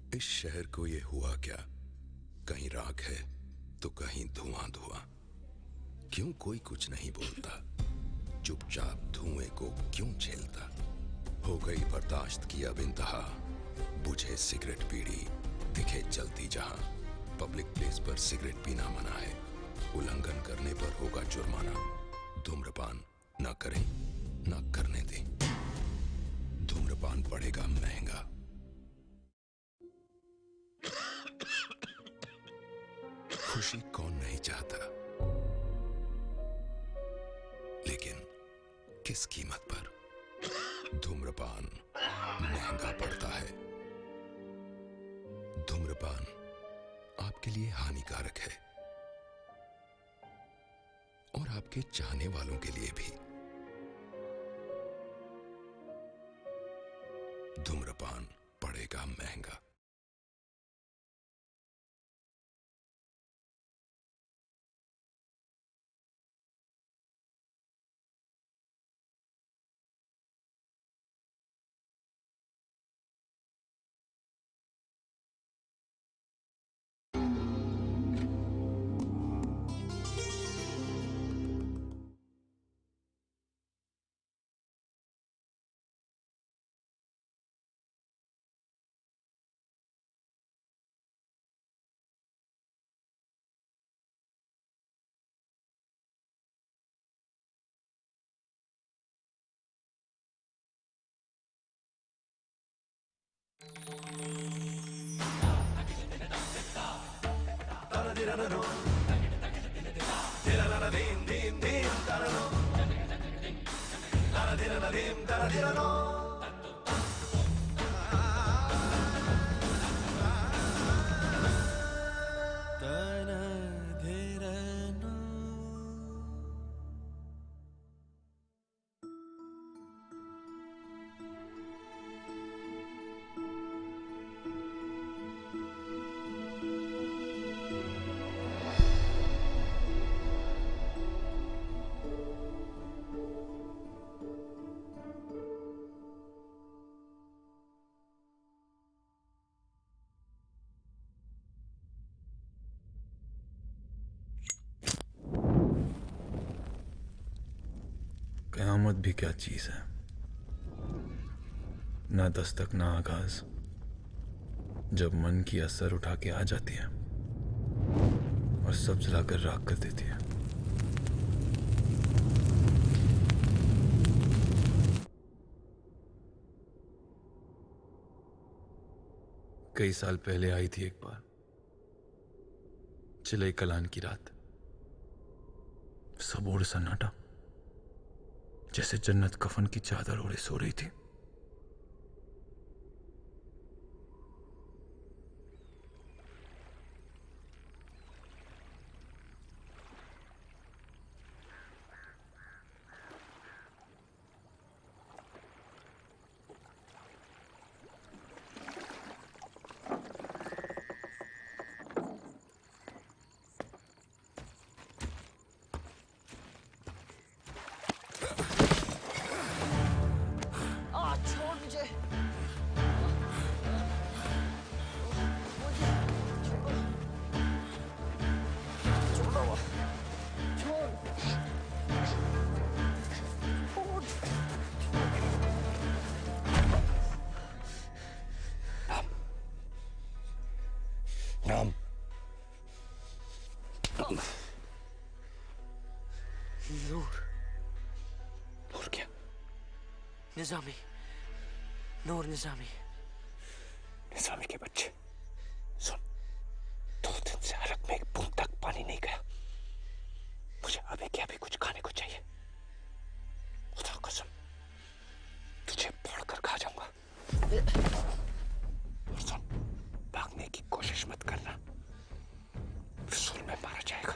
इस शहर को ये हुआ क्या? कहीं राख है तो कहीं धुआं धुआं। क्यों कोई कुछ नहीं बोलता? चुपचाप धुएं को क्यों झेलता? हो गई बर्दाश्त की अब इंतहा। बुझे सिगरेट बीड़ी दिखे जलती जहां। पब्लिक प्लेस पर सिगरेट पीना मना है। उल्लंघन करने पर होगा जुर्माना। धूम्रपान न करें न करने दें। धूम्रपान पड़ेगा महंगा। खुशी कौन नहीं चाहता, लेकिन किस कीमत पर? धूम्रपान महंगा पड़ता है। धूम्रपान आपके लिए हानिकारक है और आपके चाहने वालों के लिए भी। धूम्रपान पड़ेगा महंगा। कयामत भी क्या चीज है, ना दस्तक ना आगाज। जब मन की असर उठा के आ जाती है और सब जलाकर राख कर देती है। कई साल पहले आई थी एक बार, चिलई कलान की रात। सब ओर सन्नाटा, जैसे जन्नत कफन की चादर ओढ़े सो रही थी। छोड़ मुझे। नाम नूर। नूर क्या? निजामी, नूर निजामी। निजामी के बच्चे, सुन, 2 दिन से हलक में एक बूंद तक पानी नहीं गया। मुझे अभी के अभी कुछ खाने को चाहिए। खुदा कसम, तुझे फोड़कर खा जाऊंगा। और सुन, भागने की कोशिश मत करना, फिसूल में मारा जाएगा।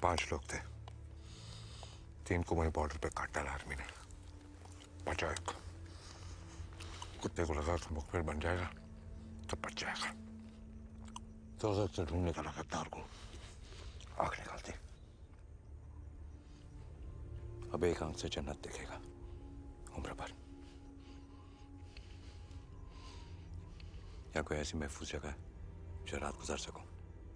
5 लोग थे, 3 को वहीं बॉर्डर पे काट डाला आर्मी ने। बचा एक। कुत्ते को लगा कि मुखबिर बन जाएगा तो बच जाएगा, तो से ढूंढने का लगा तार को, आंख निकालती। अब एक आंख से जन्नत देखेगा उम्र भर। या कोई ऐसी महफूज जगह है जो रात गुजार सकूं?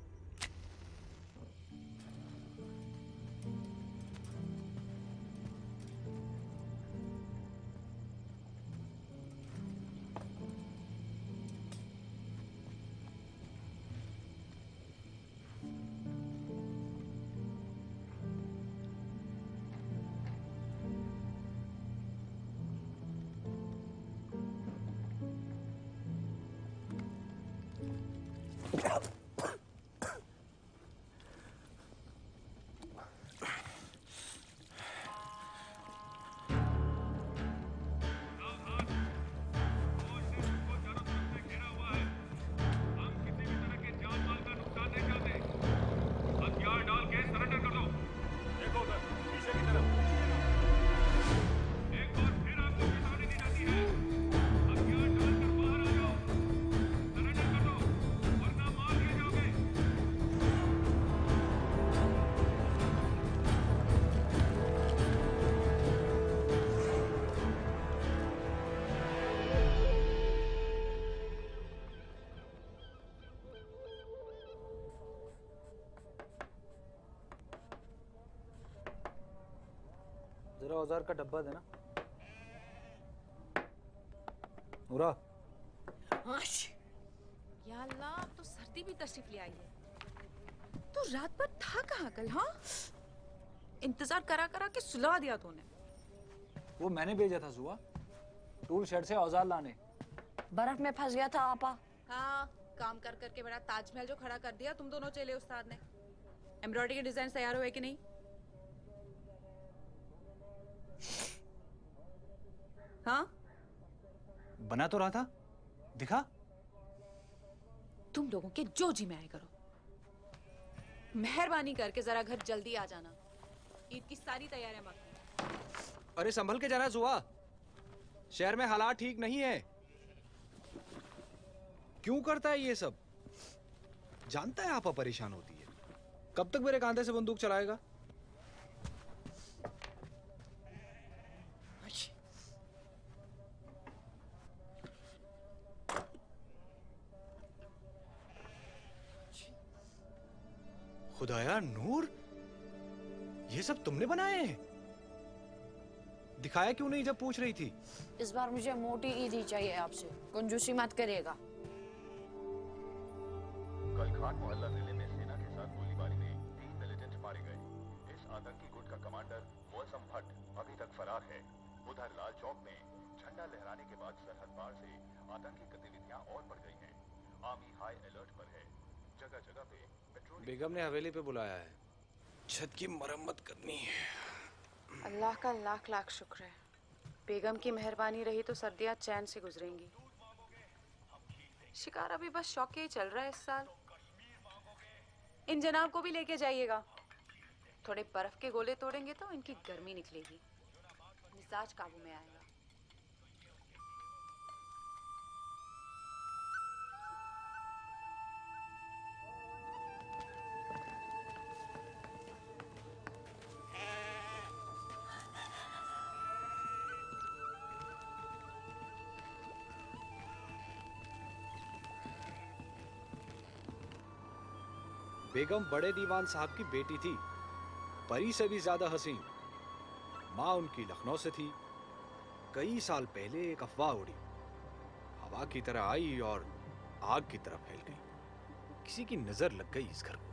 जरा औजार का डब्बा देना। नूरा। या अल्लाह, तो सर्दी भी तशरीफ ले आई है। तो रात भर था कहाँ कल? हाँ, इंतजार करा करा के सुला दिया तूने। वो मैंने भेजा था सुबह टूल शेड से औजार लाने। बर्फ में फंस गया था आपा। हाँ, काम कर करके बड़ा ताजमहल जो खड़ा कर दिया तुम दोनों चेले उस्ताद ने। एम्ब्रॉयडरी के डिजाइन तैयार हुए कि नहीं? हाँ, बना तो रहा था, दिखा। तुम लोगों के जो जी में आए करो। मेहरबानी करके जरा घर जल्दी आ जाना, ईद की सारी तैयारियां बाकी। अरे संभल के जाना सुबह, शहर में हालात ठीक नहीं है। क्यों करता है ये सब? जानता है आपा परेशान होती है। कब तक मेरे कांधे से बंदूक चलाएगा? खुदाया नूर, ये सब तुमने बनाए हैं? दिखाया क्यों नहीं जब पूछ रही थी? इस बार मुझे मोटी ईद ही चाहिए आपसे, कंजूसी मत करिएगा। कल खान मोहल्ला जिले में सेना के साथ गोलीबारी में 3 मिलिटेंट मारे गए। इस आतंकी गुट का कमांडर मौसम भट्ट अभी तक फरार है। उधर लाल चौक में झंडा लहराने के बाद सरहद पार से आतंकी गतिविधियां और बढ़ गई हैं। आर्मी हाई अलर्ट पर है। जगह जगह पे पेट्रोल। बेगम ने हवेली पे बुलाया है, छत की मरम्मत करनी है। अल्लाह का लाख लाख शुक्र है, बेगम की मेहरबानी रही तो सर्दियां चैन से गुजरेंगी। शिकार अभी बस शौक ही चल रहा है इस साल। इन जनाब को भी लेके जाइएगा, थोड़े बर्फ के गोले तोड़ेंगे तो इनकी गर्मी निकलेगी, मिजाज काबू में आएगा। बेगम बड़े दीवान साहब की बेटी थी, परी से भी ज्यादा हसीन। माँ उनकी लखनऊ से थी। कई साल पहले एक अफवाह उड़ी, हवा की तरह आई और आग की तरह फैल गई। किसी की नजर लग गई इस घर को।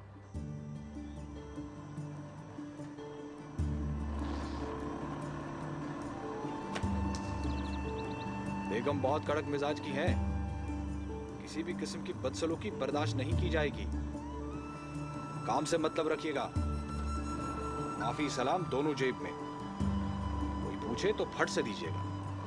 बेगम बहुत कड़क मिजाज की है, किसी भी किस्म की बदसलूकी बर्दाश्त नहीं की जाएगी। काम से मतलब रखिएगा। माफी सलाम दोनों जेब में, कोई पूछे तो फट से दीजिएगा।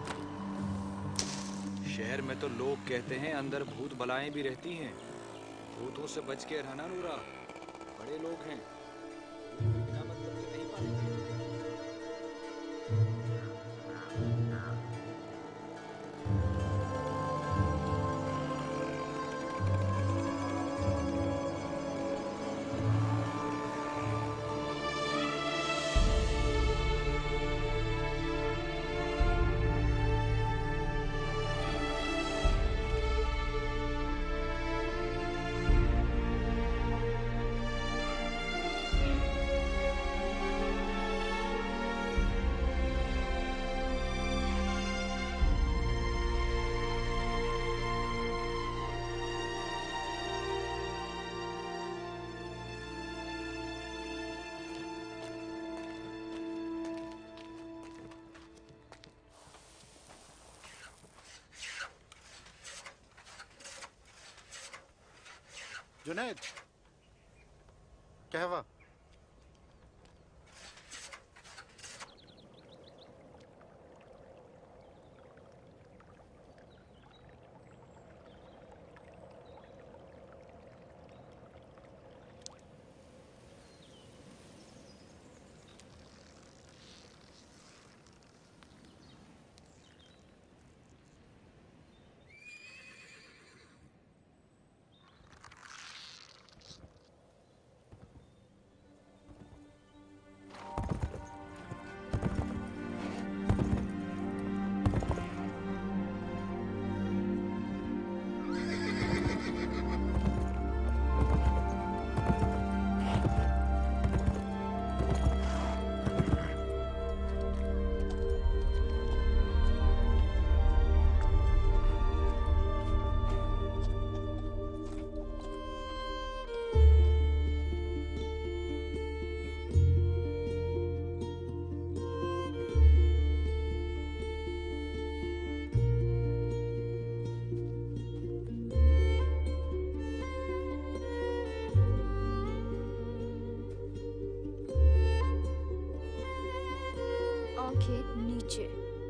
शहर में तो लोग कहते हैं अंदर भूत बलाएं भी रहती हैं। भूतों से बच के रहना नूरा, बड़े लोग हैं। बिना मतलब के नहीं पालेंगे। जुनैद, क्या हुआ? आंखें नीचे।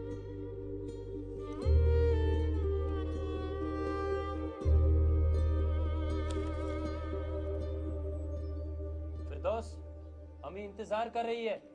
फिरदौस, अम्मी इंतजार कर रही है।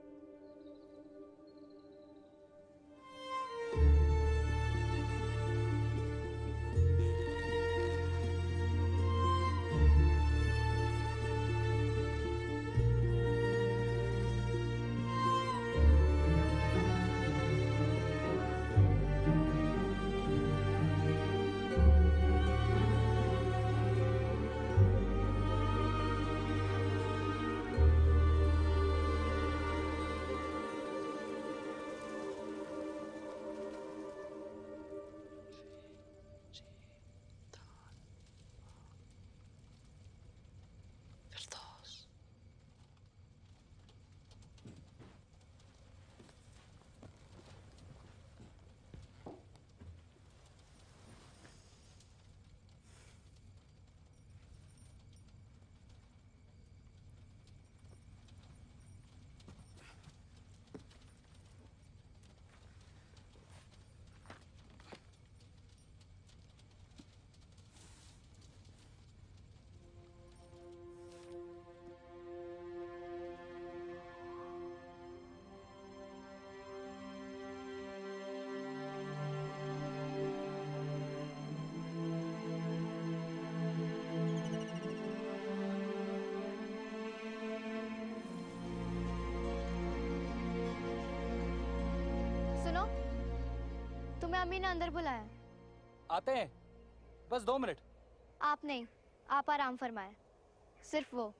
सुनो, तुम्हें अम्मी ने अंदर बुलाया। आते हैं, बस 2 मिनट। आप नहीं, आप आराम फरमाए, सिर्फ वो।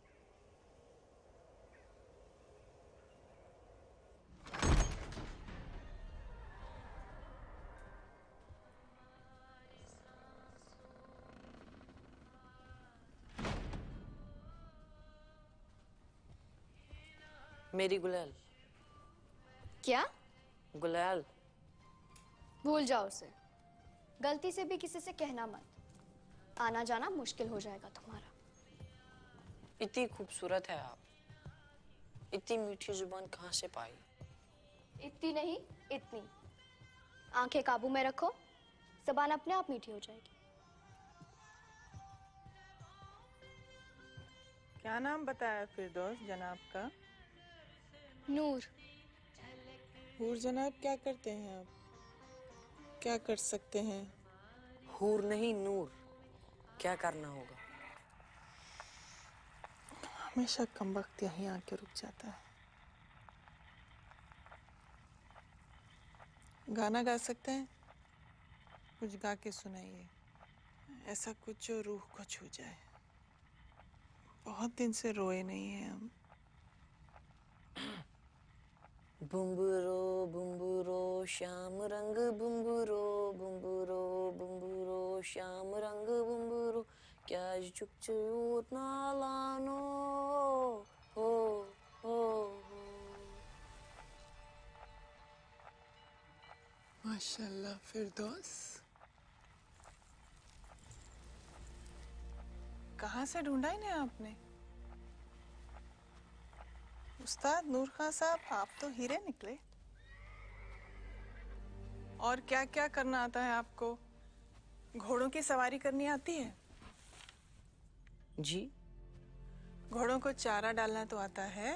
मेरी गुलाल। क्या? गुलाल। भूल जाओ उसे। गलती से भी किसी से कहना मत। आना जाना मुश्किल हो जाएगा तुम्हारा। इतनी खूबसूरत है आप, इतनी मीठी जुबान कहाँ से पाई? इतनी नहीं, इतनी। आंखें काबू में रखो, ज़बान अपने आप मीठी हो जाएगी। क्या नाम बताया फिरदौस जनाब का? नूर। हूर जनाब क्या करते हैं आप? क्या कर सकते हैं? हूर नहीं नूर। क्या करना होगा? हमेशा कमबख्त यहीं आके रुक जाता है। गाना गा सकते हैं? कुछ गा के सुनाइए, ऐसा कुछ जो रूह को छू जाए। बहुत दिन से रोए नहीं हैं हम। बुम्बुरो श्याम रंग बुम्बुरो बुम्बुरो बुम्बुरो श्याम रंग बुम्बुरो क्या चुक चूत नालानो हो हो हो। माशाल्लाह फिरदौस, कहाँ से ढूंढा इन्हें आपने? उस्ताद नूर खान साहब, आप तो हीरे निकले। और क्या क्या करना आता है आपको? घोड़ों की सवारी करनी आती है? जी। घोड़ों को चारा डालना तो आता है?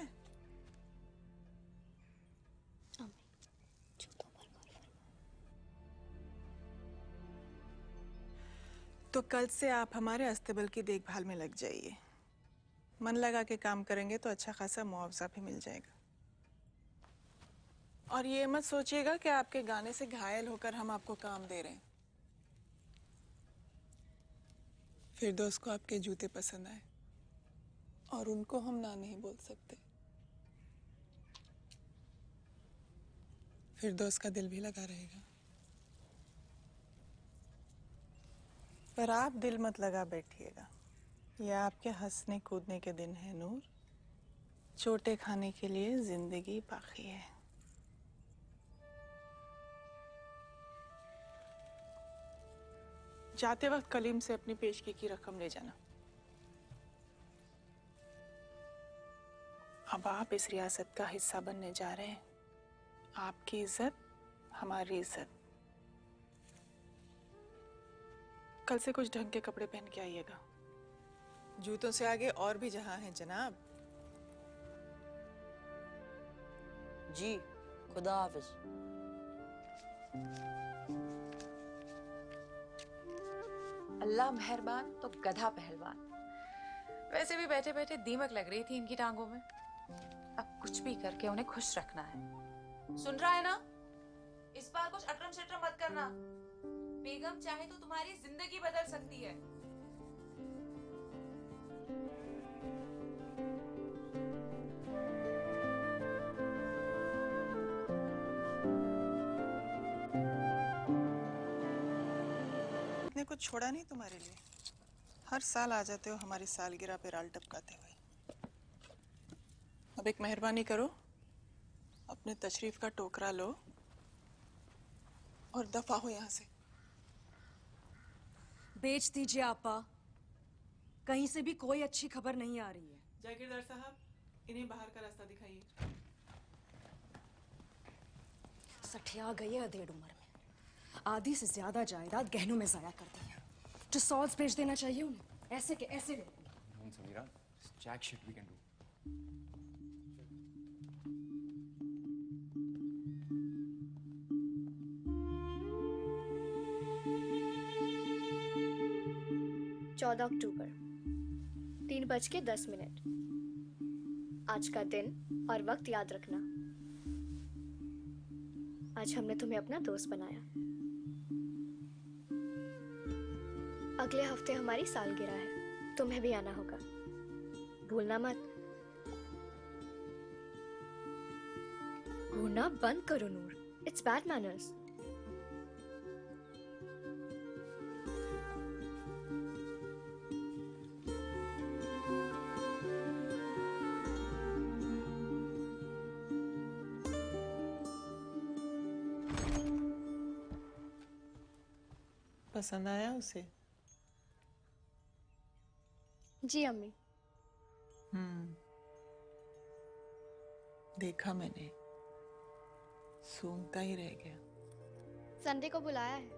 तो कल से आप हमारे अस्तबल की देखभाल में लग जाइए। मन लगा के काम करेंगे तो अच्छा खासा मुआवजा भी मिल जाएगा। और ये मत सोचिएगा कि आपके गाने से घायल होकर हम आपको काम दे रहे हैं। फिरदौस को आपके जूते पसंद आए और उनको हम ना नहीं बोल सकते। फिरदौस का दिल भी लगा रहेगा। पर आप दिल मत लगा बैठिएगा। यह आपके हंसने कूदने के दिन है नूर। चोटें खाने के लिए जिंदगी बाकी है। जाते वक्त कलीम से अपनी पेशगी की रकम ले जाना। अब आप इस रियासत का हिस्सा बनने जा रहे हैं। आपकी इज्जत हमारी इज्जत। कल से कुछ ढंग के कपड़े पहन के आइएगा। जूतों से आगे और भी जहां है जनाब। जी, खुदा हाफिज। अल्लाह मेहरबान तो गधा पहलवान। वैसे भी बैठे बैठे दीमक लग रही थी इनकी टांगों में। अब कुछ भी करके उन्हें खुश रखना है। सुन रहा है ना? इस बार कुछ अटरम शटरम मत करना। बेगम चाहे तो तुम्हारी जिंदगी बदल सकती है। ने कुछ छोड़ा नहीं तुम्हारे लिए। हर साल आ जाते हो हमारी सालगिरह पे राल टपकाते हुए। अब एक मेहरबानी करो, अपने तशरीफ का टोकरा लो और दफा हो यहाँ से। बेच दीजिए आपा, कहीं से भी कोई अच्छी खबर नहीं आ रही है। जागीरदार साहब, इन्हें बाहर का रास्ता दिखाइए। सठिया गई है अधेड़ उम्र में। आधी से ज्यादा जायदाद गहनों में जाया कर दी है। जो सॉल्स बेच देना चाहिए उन्हें, ऐसे के ऐसे ले। Samira, it's jack shit we can do. अक्टूबर 3:10। आज का दिन और वक्त याद रखना। आज हमने तुम्हें अपना दोस्त बनाया। अगले हफ्ते हमारी सालगिरह है, तुम्हें भी आना होगा, भूलना मत। घूरना बंद करो नूर, इट्स बैड मैनर्स। पसंद आया उसे? जी अम्मी। देखा मैंने, सूंघता ही रह गया। संडे को बुलाया है।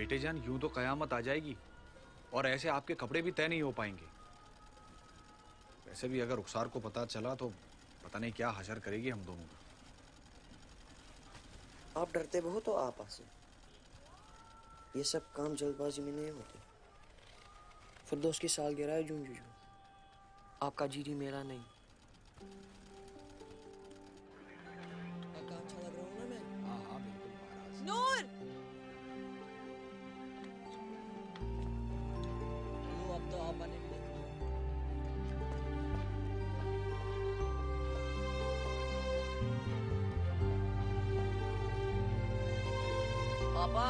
बेटे जान, यूं तो कयामत आ जाएगी और ऐसे आपके कपड़े भी तय नहीं हो पाएंगे। वैसे भी अगर रुखसार को पता चला तो पता नहीं क्या हशर करेगी हम दोनों का। आप डरते बहुत हो आपा से। ये सब काम जल्दबाजी में नहीं होते। फिरदौस की सालगिरह है जूं जूं। आपका जीरी मेरा नहीं। आपका अच्छा लग रहा हूँ ना मैं? हाँ हाँ बिल्कुल महाराज। नूर! लो अब तो आपा ने देख लिया। आपा!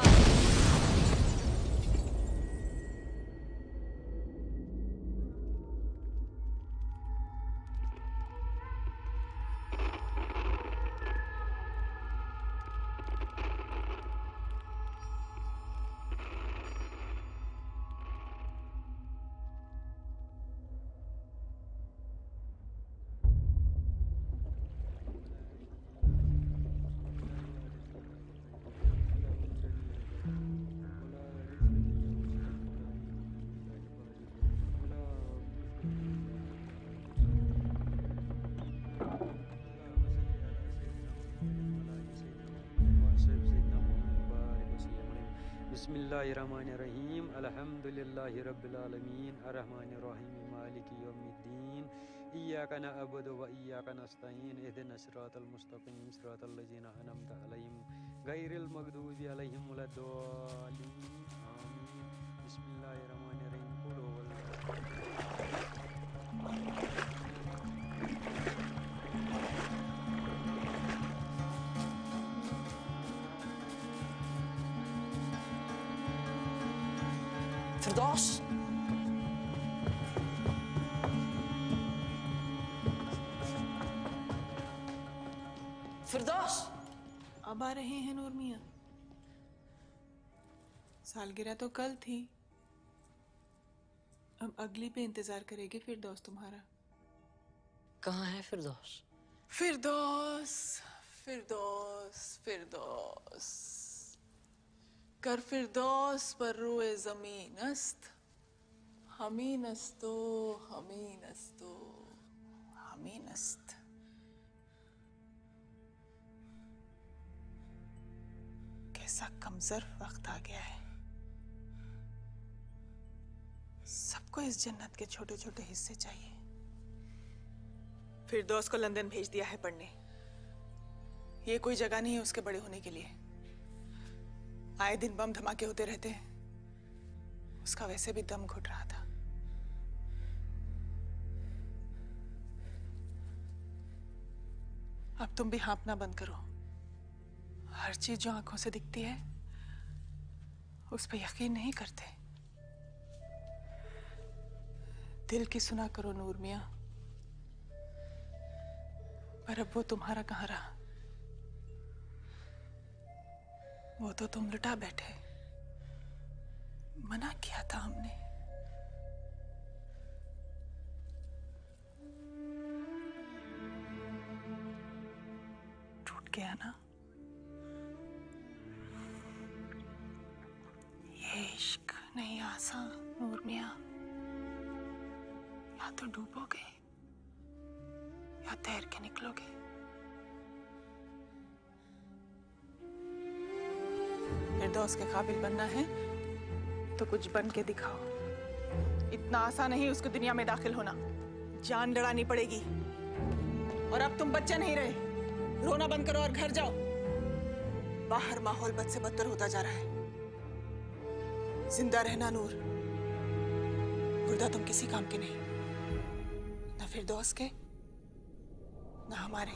बिस्मिल्लाहिर्रहमानिर्रहीम अल्हम्दुलिल्लाहि रब्बिल आलमीन अर्रहमानिर्रहीम मालिकि यौमिद्दीन इय्याका नअबुदु व इय्याका नस्तईन इहदिनस सिरातल मुस्तकीम सिरातल लज़ीना अनअमता अलैहिम गैरिल मग़दूबि अलैहिम वलद्दालिन आमीन। बिस्मिल्लाहिर्रहमानिर्रहीम कुल फिरदौस! फिरदौस! अब आ रहे हैं नूर मियाँ। सालगिरह तो कल थी, अब अगली पे इंतजार करेगी फिरदौस तुम्हारा। कहाँ है फिरदौस? फिरदौस फिरदौस फिरदौस कर फिरदौस पर रोए ज़मीन अस्त, हमी नस्तो हमी नस्तो हमी नस्त। कैसा कमजोर वक्त आ गया है। सबको इस जन्नत के छोटे छोटे हिस्से चाहिए। फिरदौस को लंदन भेज दिया है पढ़ने। ये कोई जगह नहीं है उसके बड़े होने के लिए। आए दिन बम धमाके होते रहते हैं। उसका वैसे भी दम घुट रहा था। अब तुम भी हाँफना बंद करो। हर चीज जो आंखों से दिखती है उस पर यकीन नहीं करते। दिल की सुना करो नूर मियाँ। पर अब वो तुम्हारा कहाँ रहा? वो तो तुम लुटा बैठे। मना किया था हमने। टूट गया ना? ये इश्क नहीं आसान नूर मियाँ। या तो डूबोगे या तैर के निकलोगे। फिरदौस के काबिल बनना है तो कुछ बन के दिखाओ। इतना आसान नहीं उसको दुनिया में दाखिल होना। जान लड़ानी पड़ेगी। और अब तुम बच्चे नहीं रहे। रोना बंद करो और घर जाओ। बाहर माहौल बद से बदतर होता जा रहा है। जिंदा रहना नूर। मुर्दा तुम किसी काम के नहीं। ना फिरदौस के ना हमारे।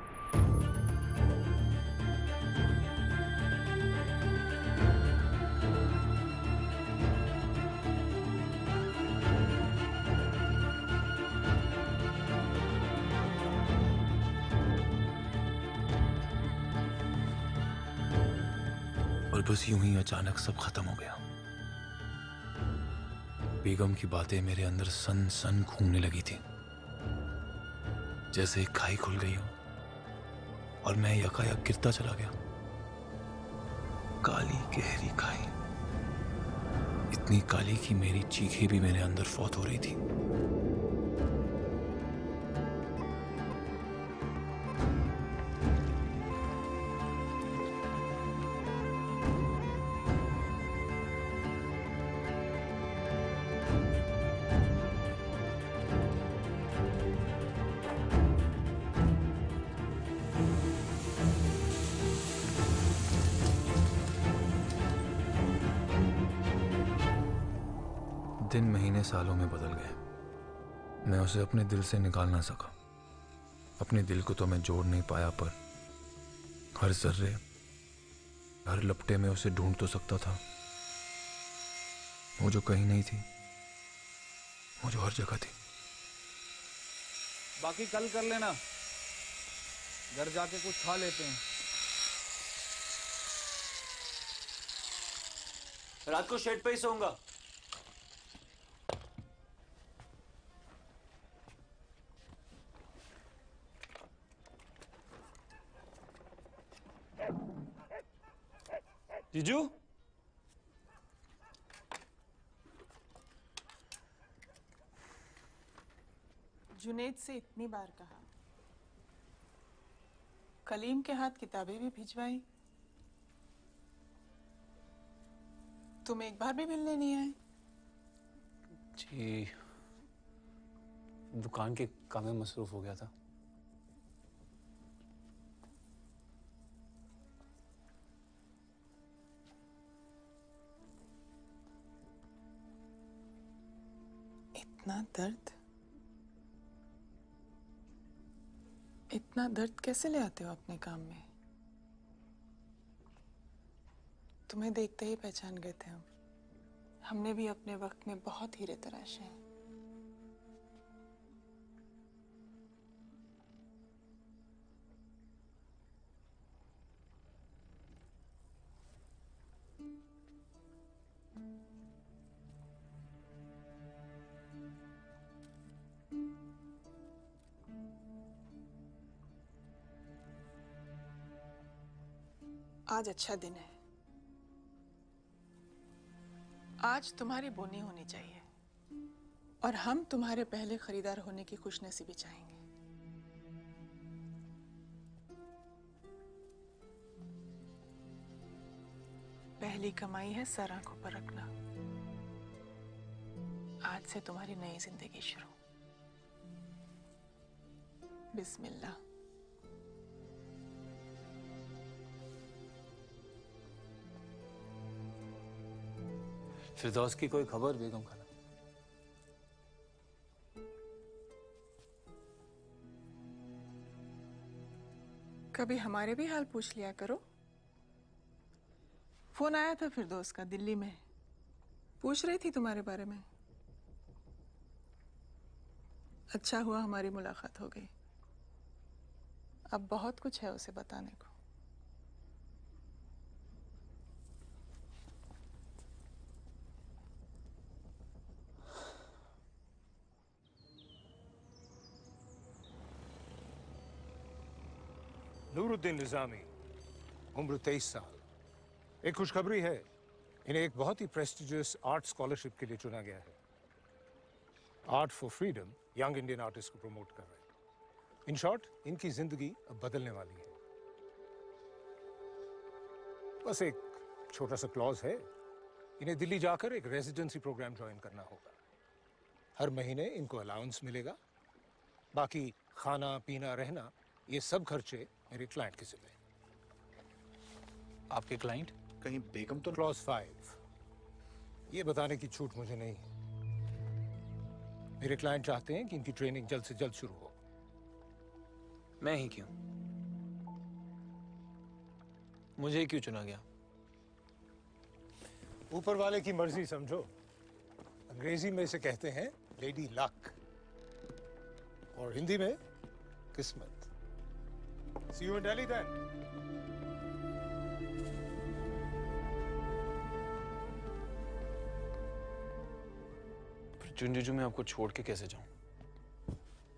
और बस यूं ही अचानक सब खत्म हो गया। बेगम की बातें मेरे अंदर सन सन घूमने लगी थी, जैसे एक खाई खुल गई हो और मैं यकायक गिरता चला गया। काली गहरी खाई इतनी काली कि मेरी चीखें भी मेरे अंदर फौत हो रही थी। दिन महीने सालों में बदल गए। मैं उसे अपने दिल से निकाल ना सका। अपने दिल को तो मैं जोड़ नहीं पाया, पर हर जर्रे, हर लपटे में उसे ढूंढ तो सकता था। वो जो कहीं नहीं थी, वो जो हर जगह थी। बाकी कल कर लेना, घर जाके कुछ खा लेते हैं। रात को शेड पे ही सोऊंगा। जीजू, जुनेद से इतनी बार कहा, कलीम के हाथ किताबें भी भिजवाई, तुम एक बार भी मिलने नहीं आए। जी, दुकान के काम में मसरूफ हो गया था। इतना दर्द कैसे ले आते हो अपने काम में? तुम्हें देखते ही पहचान गए थे हम। हमने भी अपने वक्त में बहुत हीरे तराशे हैं। आज अच्छा दिन है। आज तुम्हारी बोनी होनी चाहिए और हम तुम्हारे पहले खरीदार होने की खुशनसीबी चाहेंगे। पहली कमाई है सर आंखों पर रखना। आज से तुम्हारी नई जिंदगी शुरू। बिस्मिल्लाह। फिरदौस की कोई खबर बेगम खाना? कभी हमारे भी हाल पूछ लिया करो। फोन आया था फिरदौस का दिल्ली में, पूछ रही थी तुम्हारे बारे में। अच्छा हुआ हमारी मुलाकात हो गई। अब बहुत कुछ है उसे बताने को। नूरुद्दीन निजामी, उम्र 23 साल। एक खुशखबरी है, इन्हें एक बहुत ही प्रेस्टिजियस आर्ट स्कॉलरशिप के लिए चुना गया है। Art for freedom young Indian artist को प्रमोट कर रहे हैं। इन शॉर्ट, इनकी जिंदगी अब बदलने वाली है। बस एक छोटा सा क्लॉज है, इन्हें दिल्ली जाकर एक रेजिडेंसी प्रोग्राम ज्वाइन करना होगा। हर महीने इनको अलाउंस मिलेगा। बाकी खाना पीना रहना ये सब खर्चे मेरे क्लाइंट के जिम्मे। आपके क्लाइंट? कहीं बेगम तो? क्लॉज 5 ये बताने की छूट मुझे नहीं है। मेरे क्लाइंट चाहते हैं कि इनकी ट्रेनिंग जल्द से जल्द शुरू हो। मैं ही क्यों? मुझे क्यों चुना गया? ऊपर वाले की मर्जी समझो। अंग्रेजी में इसे कहते हैं लेडी लक और हिंदी में किस्मत। See you in Delhi then. फिर जुंजुजू में आपको छोड़ के कैसे जाऊं?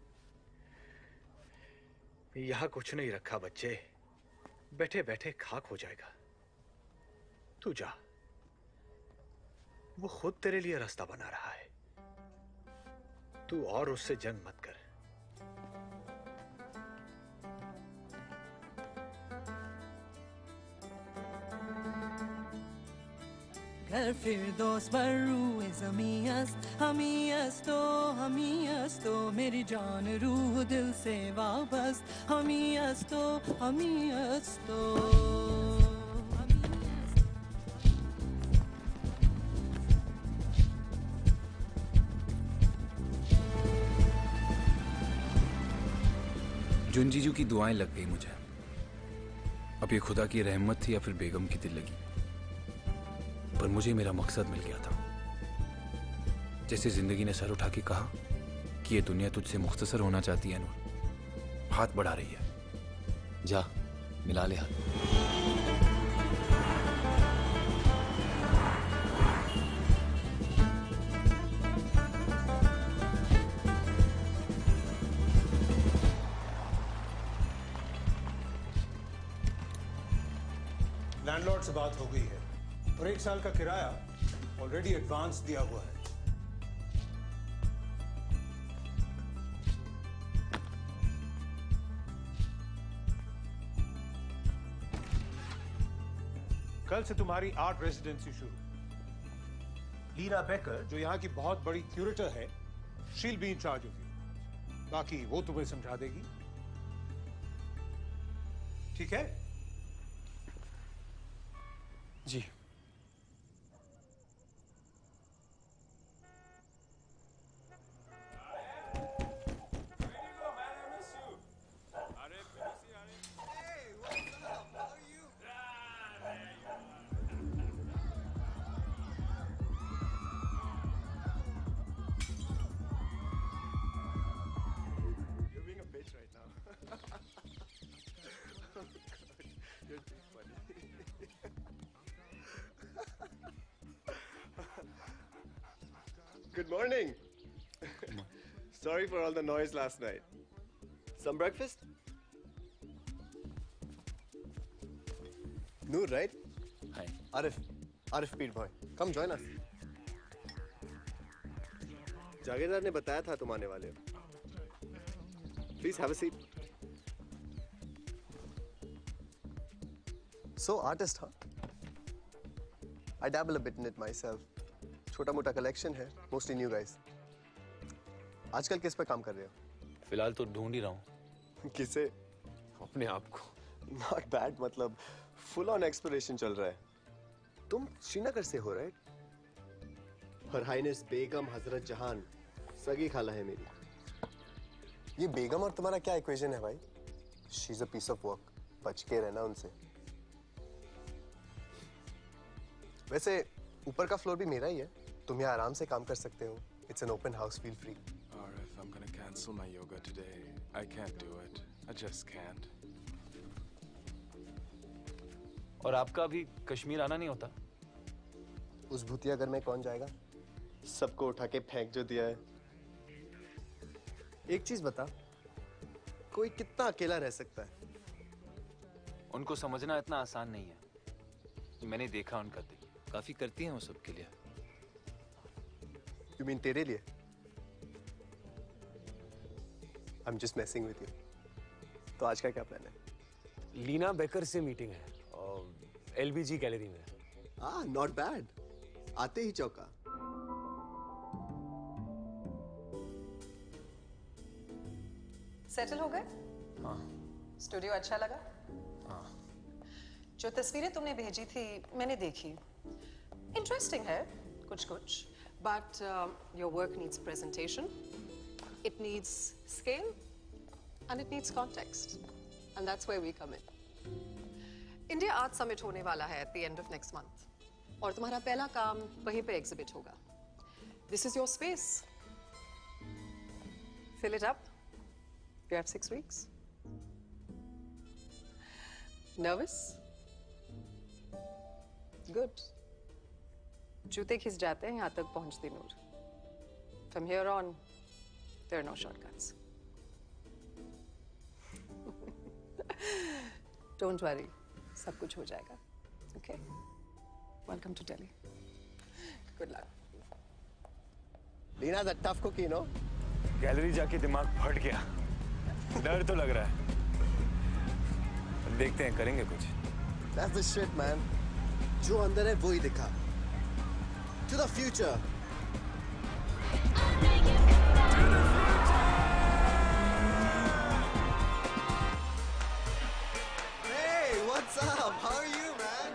यहां कुछ नहीं रखा बच्चे, बैठे बैठे खाक हो जाएगा। तू जा, वो खुद तेरे लिए रास्ता बना रहा है। तू और उससे जंग मत कर। गर फिरदौस बर्रू हमीयस तो मेरी जान रूह दिल से वाबस्त हमीयस तो जुन जीजू की दुआएं लग गई मुझे। अब ये खुदा की रहमत थी या फिर बेगम की दिल लगी, पर मुझे मेरा मकसद मिल गया था। जैसे जिंदगी ने सर उठा के कहा कि ये दुनिया तुझसे मुख्तसर होना चाहती है नूर, हाथ बढ़ा रही है, जा मिला ले हाथ। लैंडलॉर्ड से बात हो गई है और 1 साल का किराया ऑलरेडी एडवांस दिया हुआ है। कल से तुम्हारी आर्ट रेजिडेंसी शुरू। लीना बेकर जो यहाँ की बहुत बड़ी क्यूरेटर है, she'll be in charge of you. बाकी वो तुम्हें समझा देगी, ठीक है? जी। Good morning. Sorry for all the noise last night. Some breakfast? Noor, right? Hi. Arif Peet boy. Come join us. जागीरदार ने बताया था तुम आने वाले हो. Please have a seat. So artist, huh? I dabble a bit in it myself. छोटा मोटा collection है, mostly new guys. आजकल किस पे काम कर रहे हो? फिलहाल तो ढूंढ ही रहा हूँ। किसे? अपने आप को। Not bad, मतलब full on exploration चल रहा है। तुम श्रीनगर से हो, right? Her Highness Begum Hazrat जहान, सगी खाला है मेरी। ये बेगम और तुम्हारा क्या इक्वेशन है भाई? She's a piece of work. बच के रहना उनसे। वैसे ऊपर का फ्लोर भी मेरा ही है। तुम यहाँ आराम से काम कर सकते हो। It's an open house, feel free. Arif, I'm gonna cancel my yoga today. I can't do it. I just can't. और आपका अभी कश्मीर आना नहीं होता? उस भूतिया घर में कौन जाएगा? सबको उठा के फेंक जो दिया है। एक चीज बता, कोई कितना अकेला रह सकता है? उनको समझना इतना आसान नहीं है। मैंने देखा उनका दिल, काफी करती हैं वो सबके लिए। You mean तेरे लिए? I'm just messing with you. तो आज का क्या प्लान है? लीना बेकर से मीटिंग है और LBG गैलरी में। not bad. आते ही चौका। सेटल हो गए? हाँ। स्टूडियो अच्छा लगा? हाँ। जो तस्वीरें तुमने भेजी थी मैंने देखी। इंटरेस्टिंग है कुछ कुछ, but your work needs presentation, it needs scale, and it needs context, and that's where we come in. India Art Summit होने वाला है at the end of next month, और तुम्हारा पहला काम वहीं पे एग्जिबिट होगा. This is your space. Fill it up. You have 6 weeks. Nervous? Good. जूते खिस जाते हैं यहाँ तक पहुँचती नूर. From here on, there are no shortcuts. Don't worry, सब कुछ हो जाएगा. Okay? Welcome to Delhi. Good luck. Lina's a tough cookie, no? Gallery जाके दिमाग फट गया। डर तो लग रहा है। देखते हैं करेंगे कुछ। That's the shit, man. जो अंदर है वो ही दिखा। To the future. Hey, what's up? How are you, man?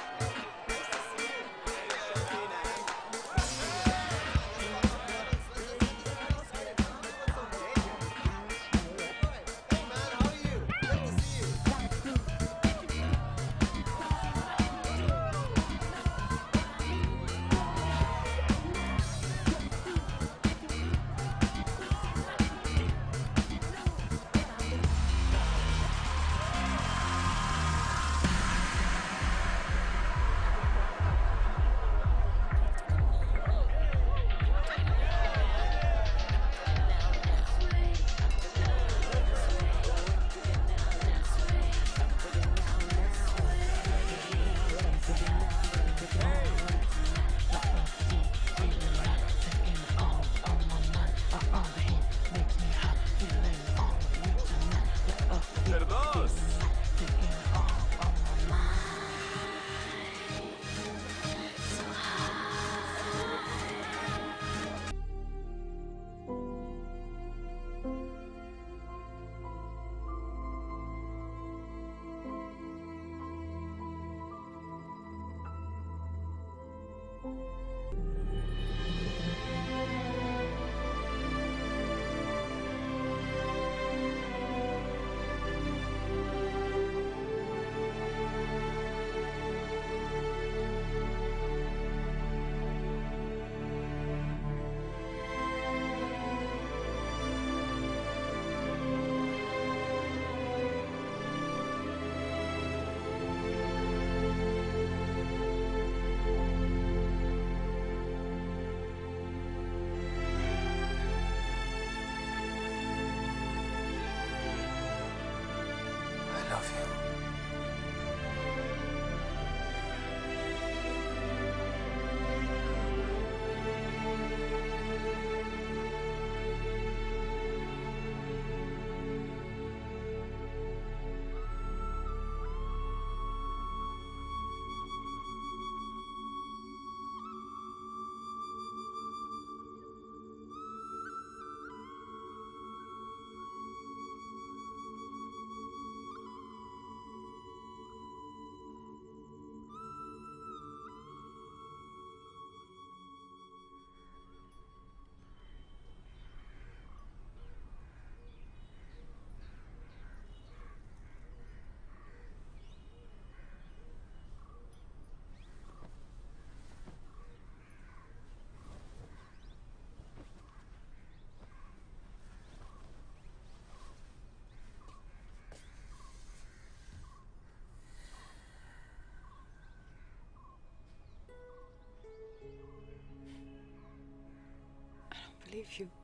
believe you.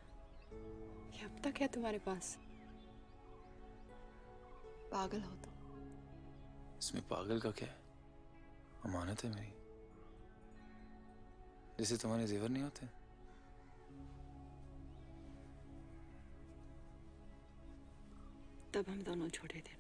ये अब तक है तुम्हारे पास? पागल हो तुम। इसमें पागल का क्या है? अमानत है मेरी, जैसे तुम्हारे जेवर नहीं होते। तब हम दोनों छोड़े थे ना।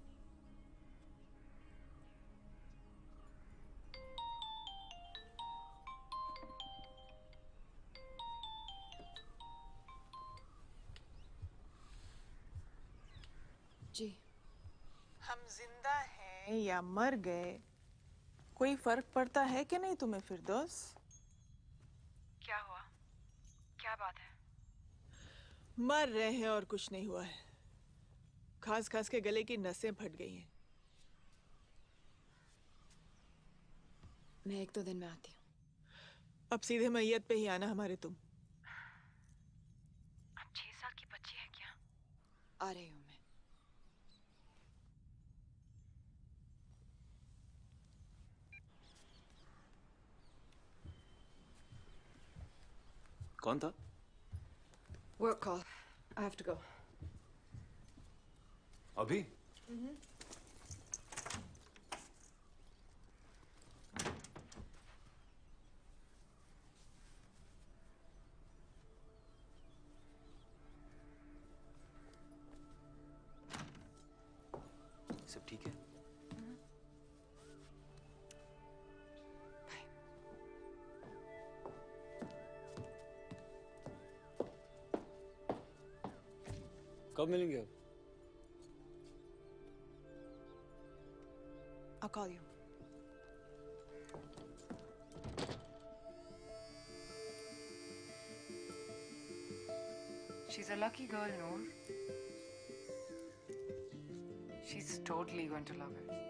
जी, हम जिंदा हैं या मर गए कोई फर्क पड़ता है कि नहीं तुम्हें फिरदौस? क्या हुआ? क्या बात है? मर रहे हैं और कुछ नहीं हुआ है। खास खास के गले की नसें फट गई हैं। मैं 1-2 दिन में आती हूँ। अब सीधे मैयत पे ही आना हमारे तुम। अब 6 साल की बच्ची है क्या? आ रही हूँ मैं। कौन था? Work call. I have to go. अभी? सब ठीक है? कब मिलेंगे अब? I'll call you. She's a lucky girl, Noor. She's totally going to love it.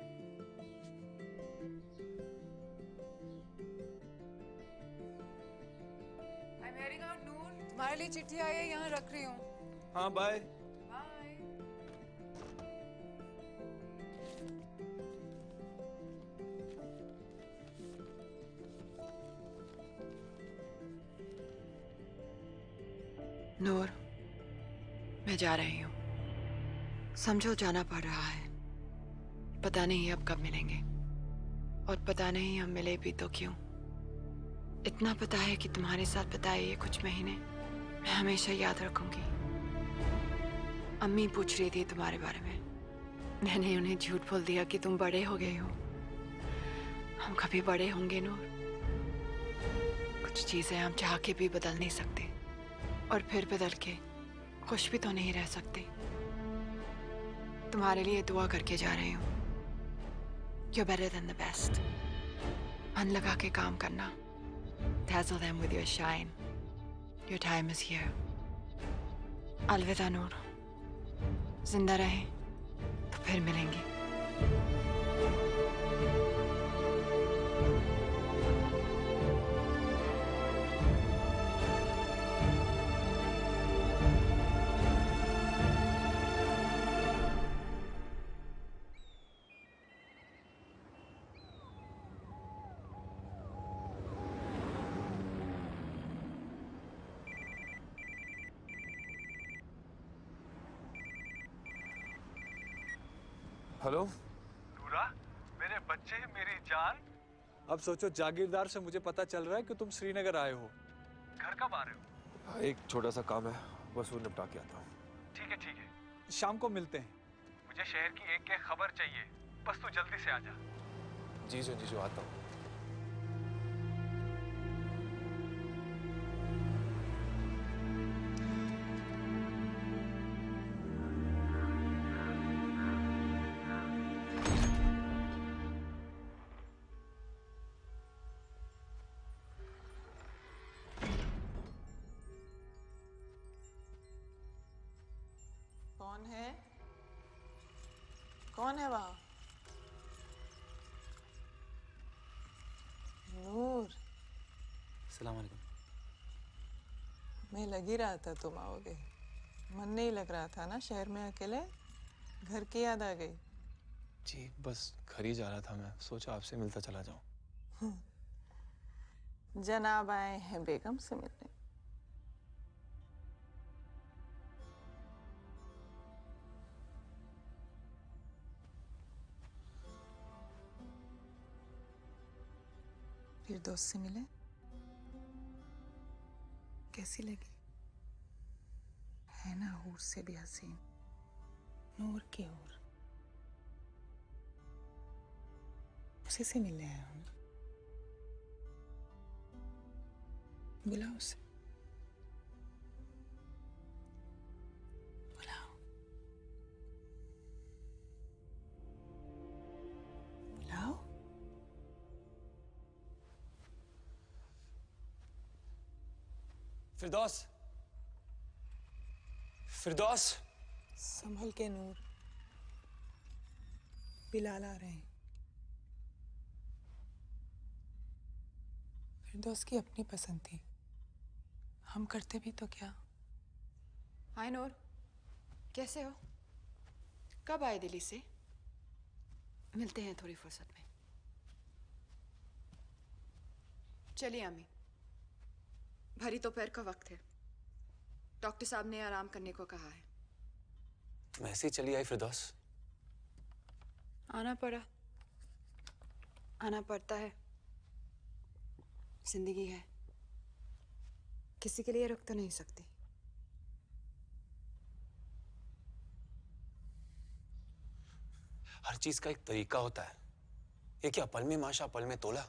I'm heading out, Noor. तुम्हारे लिए चिट्ठी आई है, यहाँ रख रही हूँ। हाँ बाय। Bye. नूर, मैं जा रही हूँ। समझो जाना पड़ रहा है। पता नहीं अब कब मिलेंगे, और पता नहीं हम मिले भी तो क्यों। इतना पता है कि तुम्हारे साथ बिताए ये कुछ महीने मैं हमेशा याद रखूंगी। अम्मी पूछ रही थी तुम्हारे बारे में। मैंने उन्हें झूठ बोल दिया कि तुम बड़े हो गए हो। हम कभी बड़े होंगे नूर? कुछ चीजें हम चाह के भी बदल नहीं सकते, और फिर बदल के खुश भी तो नहीं रह सकते। तुम्हारे लिए दुआ करके जा रही हूँ। You're better than the best. मन लगा के काम करना। Dazzle them with your shine. Your time is here. अलविदा नूर। जिंदा रहें तो फिर मिलेंगे। हेलो। नूरा, मेरे बच्चे, मेरी जान। अब सोचो, जागीरदार से मुझे पता चल रहा है कि तुम श्रीनगर आए हो। घर कब आ रहे हो? एक छोटा सा काम है, बस वो निपटा के आता हूँ। ठीक है ठीक है, शाम को मिलते हैं। मुझे शहर की एक खबर चाहिए, बस तू जल्दी से आ जा। जीजू आता हूँ। कौन है? कौन है वहां? नूर। अस्सलाम वालेकुम। मैं लग ही रहा था तुम आओगे। मन नहीं लग रहा था ना शहर में अकेले? घर की याद आ गई? जी बस घर ही जा रहा था मैं, सोचा आपसे मिलता चला जाऊं। जनाब आए हैं बेगम से मिलने। फिर दोस्त से मिले? कैसी लगी? है ना हूर से भी हसीन, नूर की हूर। उसी से मिलने आया हूँ। बुलाओ उसे, बुलाओ। बुलाओ। फिरदौस, फिरदौस। संभल के नूर, बिलाल आ रहे हैं। फिरदौस की अपनी पसंद थी, हम करते भी तो क्या। हाय नूर, कैसे हो? कब आए दिल्ली से? मिलते हैं थोड़ी फुर्सत में। चलिए अम्मी, भरी दोपहर का वक्त है। डॉक्टर साहब ने आराम करने को कहा है। तुम ऐसे ही चली आई फिरदौस? आना पड़ा, आना पड़ता है। जिंदगी है, किसी के लिए रुक तो नहीं सकती। हर चीज का एक तरीका होता है। ये क्या पल में माशा पल में तोला?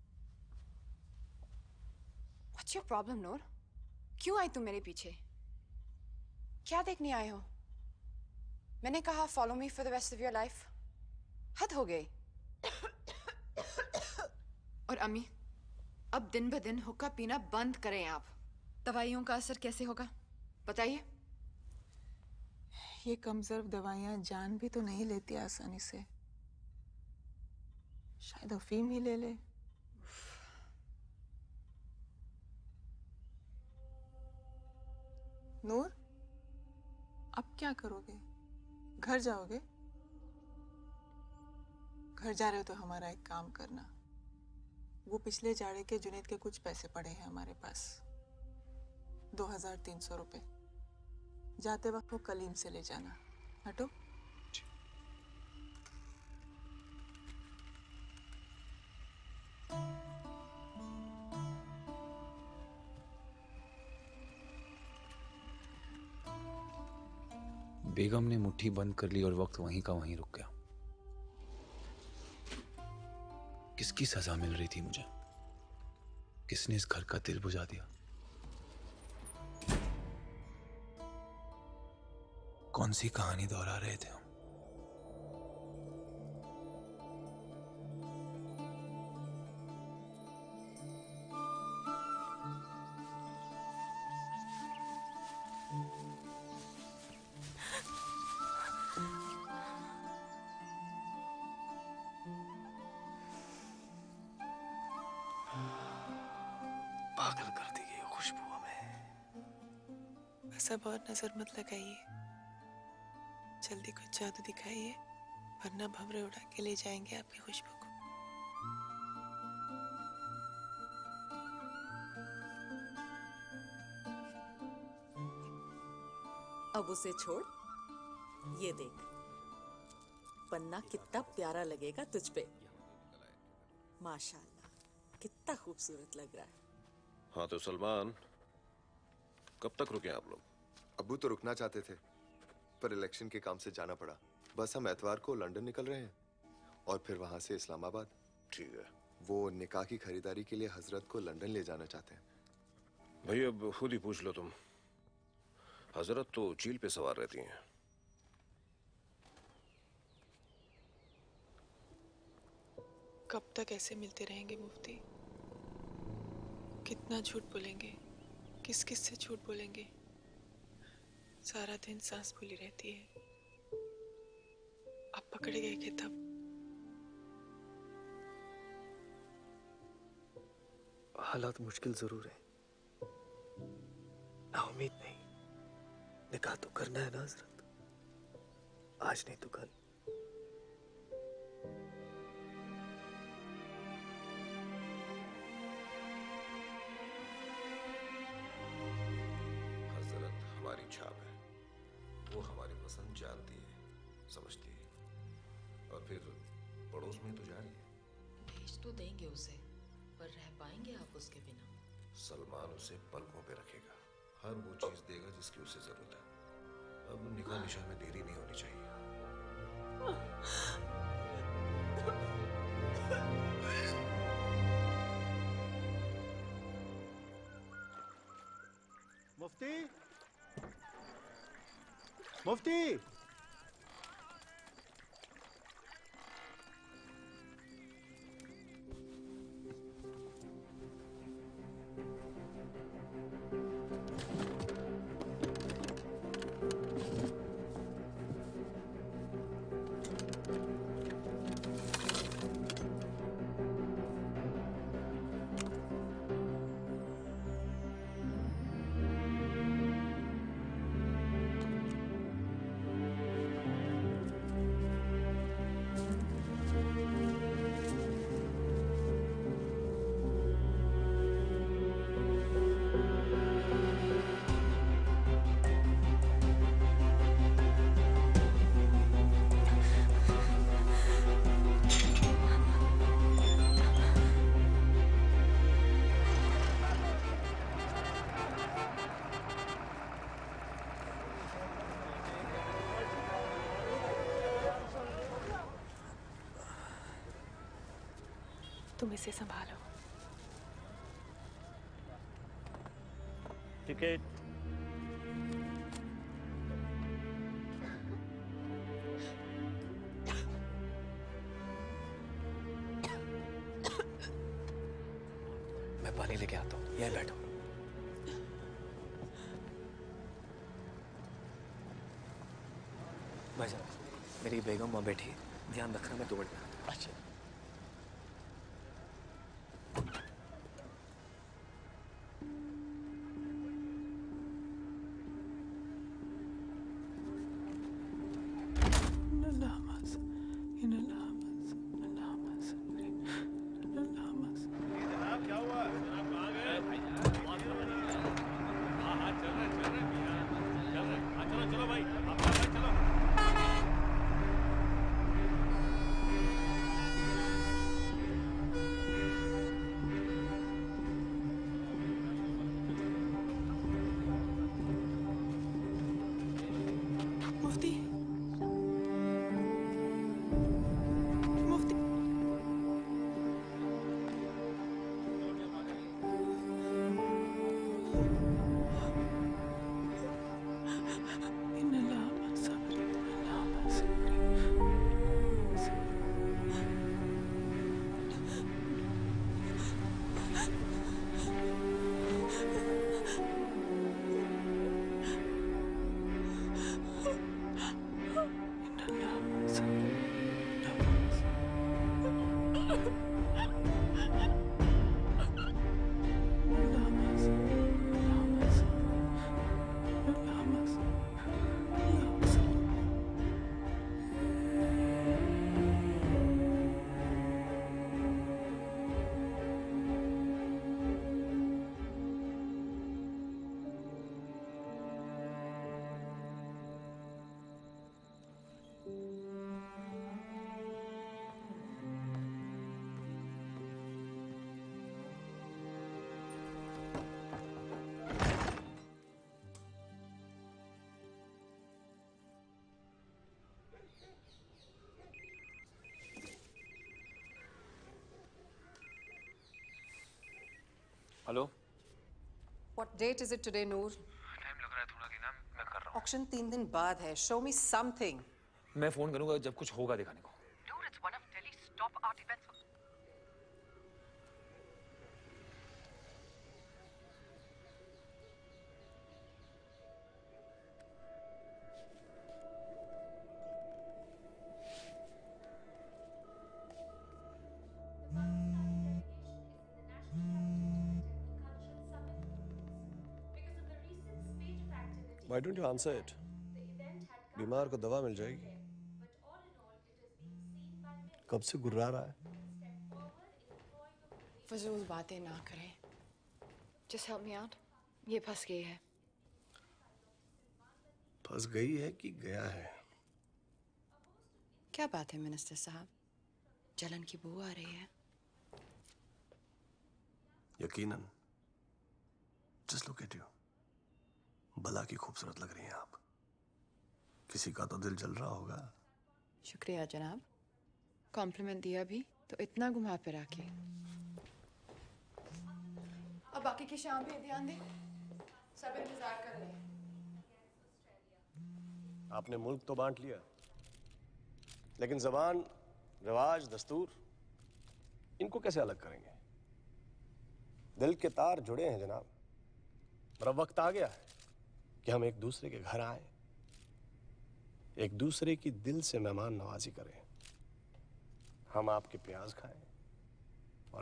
What's your problem, नूर? क्यों आई तुम मेरे पीछे? क्या देखने आए हो? मैंने कहा follow me for the rest of your life. हद हो गई। और अम्मी, अब दिन ब दिन हुक्का पीना बंद करें आप। दवाइयों का असर कैसे होगा? बताइए। ये कमजोर दवाइयां जान भी तो नहीं लेती आसानी से। शायद अफीम ही ले ले। नूर, अब क्या करोगे? घर जाओगे? घर जा रहे हो तो हमारा एक काम करना। वो पिछले जाड़े के जुनैद के कुछ पैसे पड़े हैं हमारे पास, 2300 रुपए। जाते वक्त वो कलीम से ले जाना। हटो। बेगम ने मुट्ठी बंद कर ली और वक्त वहीं का वहीं रुक गया। किसकी सजा मिल रही थी मुझे? किसने इस घर का दिल बुझा दिया? कौन सी कहानी दोहरा रहे थे हम? पागल कर देगी ये खुशबू हमें। बस अब और नजर मत लगाइए, जल्दी कुछ जादू दिखाइए, वरना भंवरे उड़ा के ले जाएंगे आपकी खुशबू को। अब उसे छोड़, ये देख पन्ना कितना प्यारा लगेगा तुझ पे। माशाल्लाह, कितना खूबसूरत लग रहा है। हाँ तो सलमान, कब तक रुके आप लोग? अब्बू तो रुकना चाहते थे, पर इलेक्शन के काम से जाना पड़ा। बस हम एतवार को लंदन निकल रहे हैं और फिर वहां से इस्लामाबाद। ठीक है। वो निकाह की खरीदारी के लिए हजरत को लंदन ले जाना चाहते हैं। भाई अब खुद ही पूछ लो तुम। हजरत तो चील पे सवार रहती हैं। कब तक ऐसे मिलते रहेंगे मुफ्ती? कितना झूठ बोलेंगे? किस किस से झूठ बोलेंगे? सारा दिन सांस फूली रहती है। अब पकड़े गए कि तब? हालात मुश्किल जरूर है, नाउम्मीद नहीं। निकाह तो करना है ना हजरत, आज नहीं तो कल। हजरत हमारी छाप है, वो हमारी पसंद जानती है, समझती है, और फिर पड़ोस में तो जा रही है। भेज तो देंगे उसे, पर रह पाएंगे आप उसके बिना? सलमान उसे पलकों पे रखेगा, हर वो चीज देगा जिसकी उसे जरूरत है। अब निकाह निशान में देरी नहीं होनी चाहिए। मुफ्ती, मुफ्ती, तुम इसे संभालो। टिकट। मैं पानी लेके आता हूँ, यहीं बैठो। भाईजान, मेरी बेगम वहाँ बैठी है, ध्यान रखना, मैं दौड़ गया। अच्छा। Mufti, Mufti, hello. What date is it today, Noor? Time लग रहा है थोड़ा दीना, मैं कर रहा हूँ। Auction 3 दिन बाद है. Show me something. मैं फोन करूंगा जब कुछ होगा दिखाने को। Noor, it's one of Delhi's top art events. Why don't you answer it? बीमार को दवा मिल जाएगी। कब से गुर्रा रहा है? फजूल बातें ना करें। Just help me out. ये फंस गई है। फंस गई है कि गया है? क्या बात है मिनिस्टर साहब? जलन की बू आ रही है। यकीनन। Just look at you. बला की खूबसूरत लग रही हैं आप। किसी का तो दिल जल रहा होगा। शुक्रिया जनाब। कॉम्प्लीमेंट दिया भी तो इतना घुमा फिरा के। अब बाकी की शाम पे ध्यान दें। सब इंतजार कर रहे हैं। आपने मुल्क तो बांट लिया, लेकिन जबान, रिवाज, दस्तूर, इनको कैसे अलग करेंगे? दिल के तार जुड़े हैं जनाब। और अब वक्त आ गया है कि हम एक दूसरे के घर आए, एक दूसरे की दिल से मेहमान नवाजी करें। हम आपके प्याज खाएं और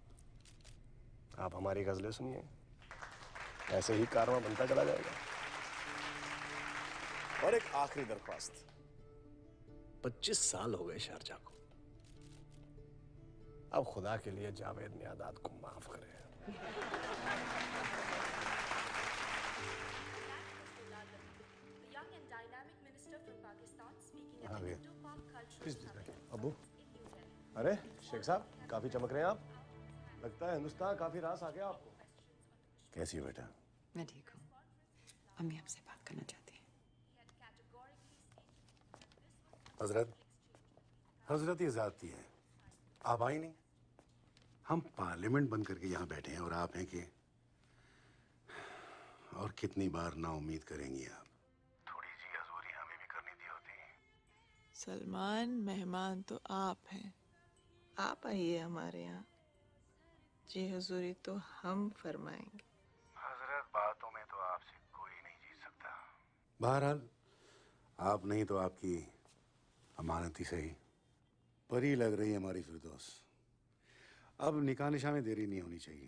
आप हमारी गजलें सुनिए। ऐसे ही कारवां बनता चला जाएगा। और एक आखिरी दरख्वास्त, 25 साल हो गए शारजा को। अब खुदा के लिए जावेद मियादाद को माफ करें। अबू, अरे शेख साहब, काफी चमक रहे हैं आप। लगता है हिंदुस्तान काफी रास आ गया आपको। कैसी हो बेटा? मैं ठीक हूँ। अम्मी आपसे बात करना चाहती हैं। हजरत, हजरत ये जाती है, आप आई नहीं? हम पार्लियामेंट बंद करके यहाँ बैठे हैं और आप हैं कि और कितनी बार ना उम्मीद करेंगी आप? थोड़ी सी हजूरी हमें भी करनी थी होती। सलमान, मेहमान तो आप हैं। आप आइए हमारे यहाँ। जी हुजूरी तो हम फरमाएंगे। हजरत, बातों में तो आपसे कोई नहीं जीत सकता। बहरहाल, आप नहीं तो आपकी अमानत ही सही। परी लग रही है हमारी फिरदौस। अब निकाह निशा में देरी नहीं होनी चाहिए।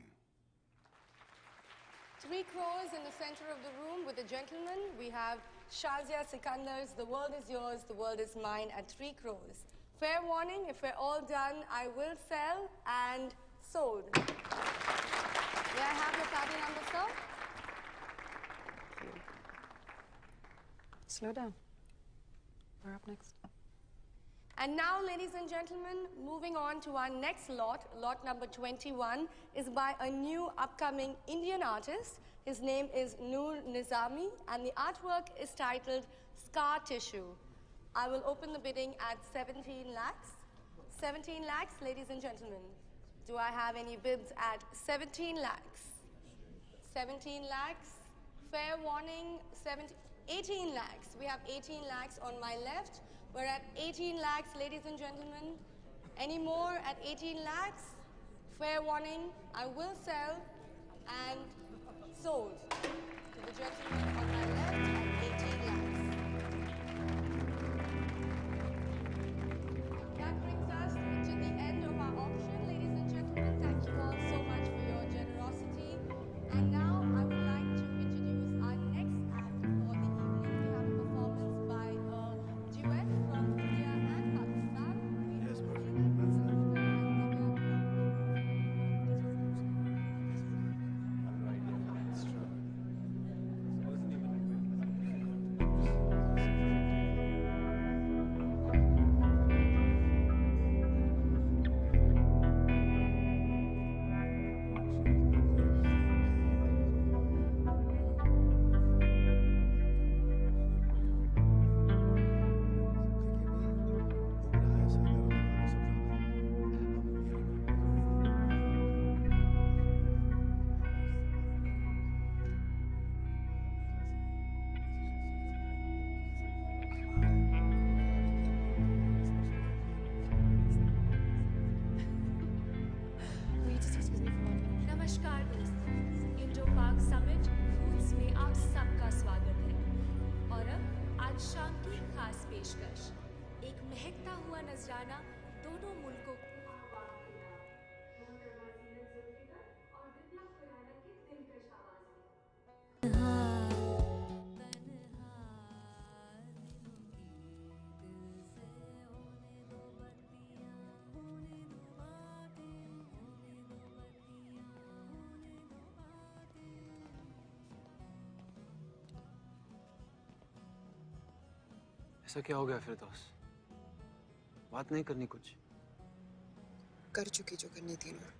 3 crores in the center of the room with the gentleman. We have Shazia Sikandar's The World Is Yours, The World Is Mine at 3 crores. Fair warning, if we're all done, I will sell and sold. May I have your party number, sir? Slow down. We're up next. And now, ladies and gentlemen, moving on to our next lot, lot number 21, is by a new upcoming Indian artist. His name is Noor Nizami, and the artwork is titled Scar Tissue. I will open the bidding at 17 lakhs. 17 lakhs, ladies and gentlemen. Do I have any bids at 17 lakhs? 17 lakhs. Fair warning, 18 lakhs. We have 18 lakhs on my left. We're at 18 lakhs, ladies and gentlemen. Any more at 18 lakhs? Fair warning, I will sell and sold to the gentleman on my left at 18 lakhs. That brings us to the end of our auction, ladies and gentlemen. Thank you all so much for your generosity. And now I would like to introduce our next act for the evening. We have a performance by a duet from India and Pakistan. Yes, नमस्कार दोस्तों, Indo पाक summit rules में आप सबका स्वागत है। और अब आज शाम की खास पेशकश, एक महकता हुआ नजराना दोनों मुल्कों ऐसा क्या हो गया फिरदौस? बात नहीं करनी कुछ? कर चुकी जो करनी थी नूर।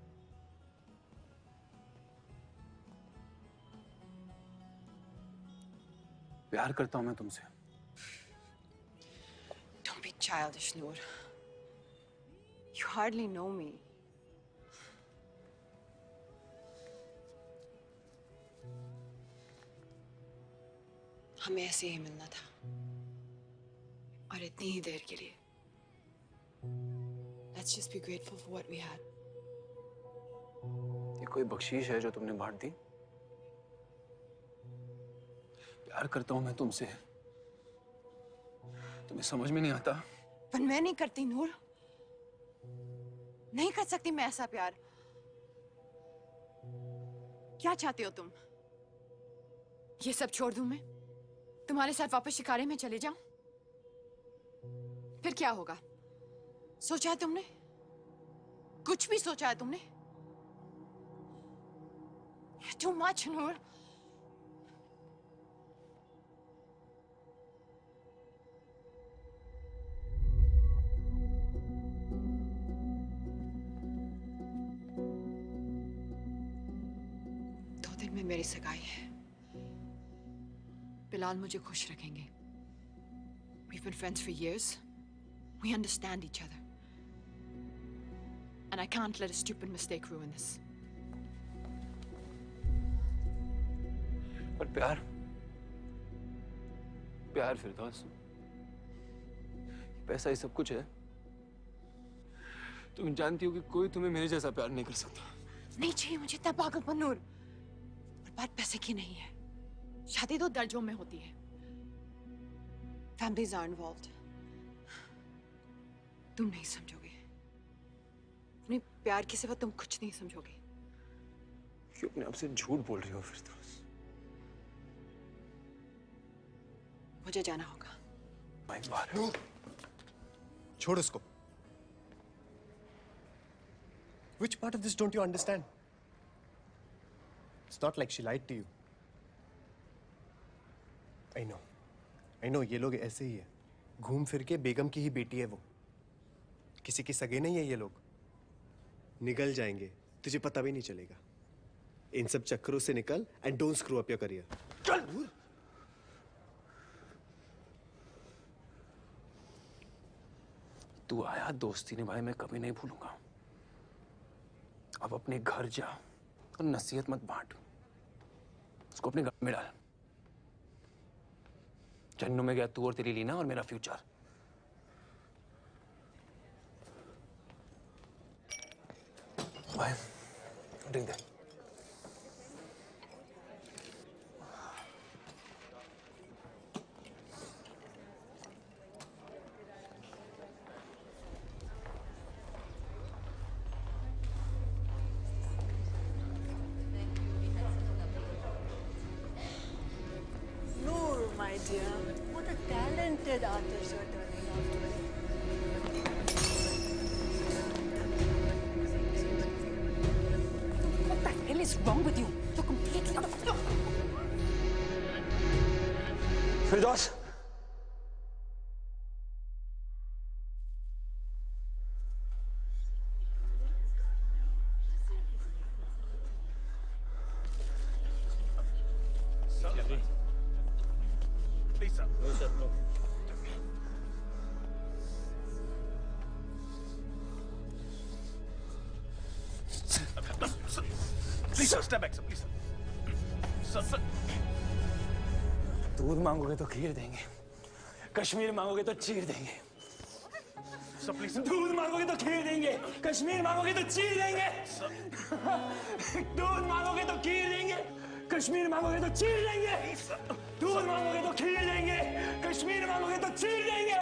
प्यार करता हूं मैं तुमसे। Don't be childish, Noor. You hardly know me. हमें ऐसे ही मिलना था, और इतनी ही देर के लिए। Let's just be grateful for what we had. ये कोई बख्शीश है जो तुमने बांट दी? प्यार करता हूं मैं तुमसे, तुम्हें समझ में नहीं आता? पर मैं नहीं करती नूर, नहीं कर सकती मैं ऐसा प्यार। क्या चाहते हो तुम? ये सब छोड़ दूं मैं? तुम्हारे साथ वापस शिकारे में चले जाऊं? फिर क्या होगा? सोचा है तुमने? कुछ भी सोचा है तुमने? Too much, नूर। में मेरी सगाई है। बिलाल मुझे खुश रखेंगे। We've been friends for years. We understand each other. And I can't let a stupid mistake ruin this. पर प्यार फिरदौस, पैसा ही सब कुछ है। तुम जानती हो कि कोई तुम्हें मेरे जैसा प्यार नहीं कर सकता। नहीं चाहिए मुझे इतना पागलपन नूर। और बात पैसे की नहीं है। शादी 2 दर्जों में होती है। Families are involved. तुम नहीं समझोगे। अपने प्यार के सिवा तुम कुछ नहीं समझोगे। क्यों अपने आप से झूठ बोल रही हो फिरदौस? मुझे जाना होगा। एक बार छोड़ उसको। Which part of this don't you understand? It's not like she lied to you. I know, ये लोग ऐसे ही है। घूम फिर के बेगम की ही बेटी है वो। किसी के सगे नहीं है ये लोग। निकल जाएंगे, तुझे पता भी नहीं चलेगा। इन सब चक्करों से निकल and don't screw up your career. चल। तू आया, दोस्ती निभाई, मैं कभी नहीं भूलूंगा। अब अपने घर जा और नसीहत मत बांट। उसको अपने घर में डाल। जन्नू में गया तू और तेरी लीना और मेरा फ्यूचर। भाई ड्रिंक दे। My dear, what a talented artist you're turning out to be. What the hell is wrong with you? You're completely out of... Firdaus, दूध मांगोगे तो खीर देंगे, कश्मीर मांगोगे तो चीर देंगे। दूध मांगोगे तो खीर देंगे, कश्मीर मांगोगे तो चीर देंगे। दूध मांगोगे तो खीर देंगे, कश्मीर मांगोगे तो चीर देंगे। दूध मांगोगे तो खीर देंगे, कश्मीर मांगोगे तो चीर देंगे।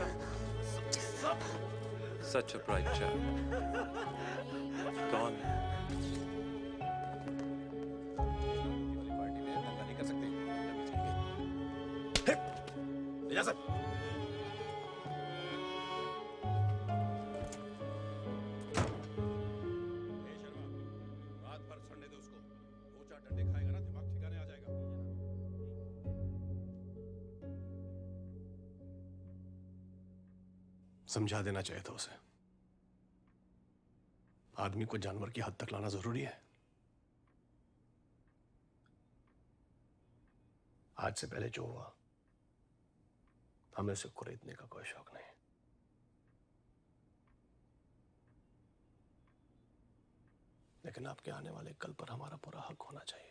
Such a bright child. Gone. इजाजत। रात भर संडे दे उसको। 2-4 डंडे खाएगा ना, दिमाग ठिकाने आ जाएगा। समझा देना चाहिए था उसे। आदमी को जानवर की हद तक लाना जरूरी है। आज से पहले जो हुआ, हमें उसे खरीदने का कोई शौक नहीं। लेकिन आपके आने वाले कल पर हमारा पूरा हक होना चाहिए।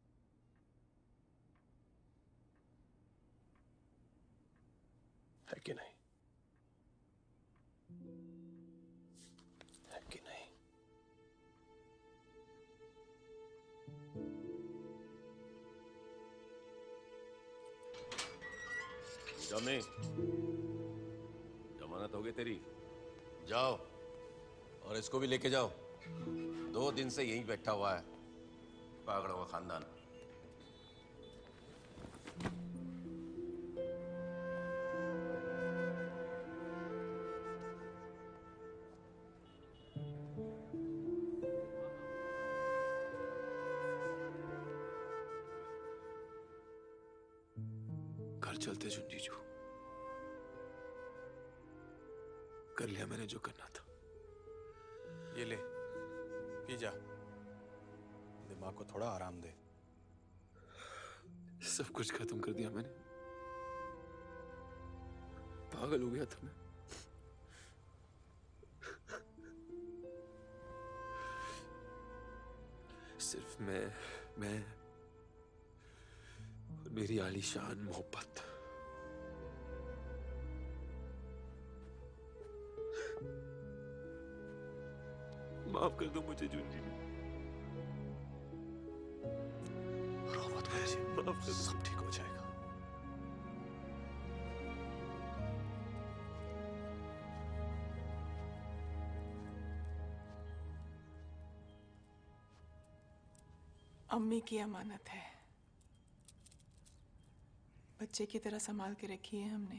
है कि नहीं? है कि नहीं? जमे जमानत हो गई तेरी। जाओ और इसको भी लेके जाओ। 2 दिन से यहीं बैठा हुआ है, पागड़ों का खानदान। घर चलते जुन जीजू। कर लिया मैंने जो करना था। ये ले, पी जा। दिमाग को थोड़ा आराम दे। सब कुछ खत्म कर दिया मैंने। पागल हो गया था मैं। सिर्फ मैं और मेरी आलीशान मोहब्बत। माफ कर दो मुझे जुंजी। रो मत मुझे, माफ कर दो। सब ठीक हो जाएगा। अम्मी की अमानत है, बच्चे की तरह संभाल के रखी है हमने।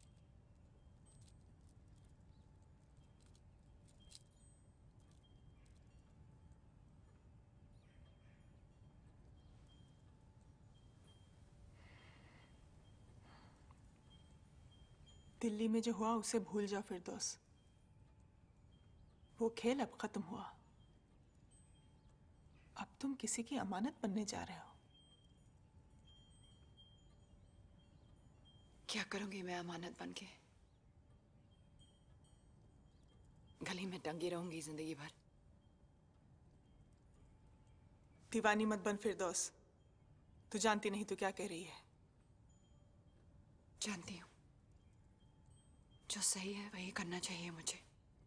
दिल्ली में जो हुआ उसे भूल जाओ फिरदौस। वो खेल अब खत्म हुआ। अब तुम किसी की अमानत बनने जा रहे हो। क्या करूंगी मैं अमानत बन के? गली में टंगी रहूंगी जिंदगी भर। दीवानी मत बन फिरदौस। तू जानती नहीं तू क्या कह रही है। जानती हूँ, जो सही है वही करना चाहिए मुझे।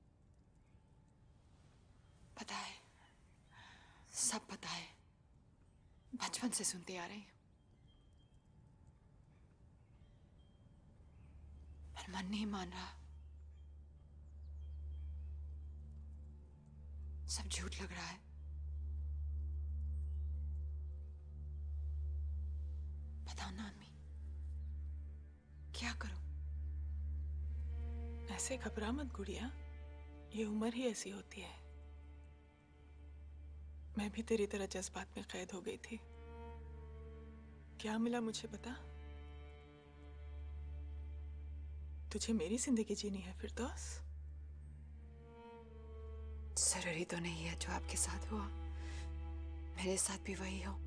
पता है, सब पता है, बचपन से सुनती आ रही हूँ। पर मन नहीं मान रहा। सब झूठ लग रहा है। बताओ ना अम्मी, क्या करूं? ऐसे घबरा मत गुड़िया, ये उम्र ही ऐसी होती है। मैं भी तेरी तरह जज्बात में कैद हो गई थी। क्या मिला मुझे बता? तुझे मेरी जिंदगी जीनी है फिरदौस। जरूरी तो नहीं है जो आपके साथ हुआ मेरे साथ भी वही हो।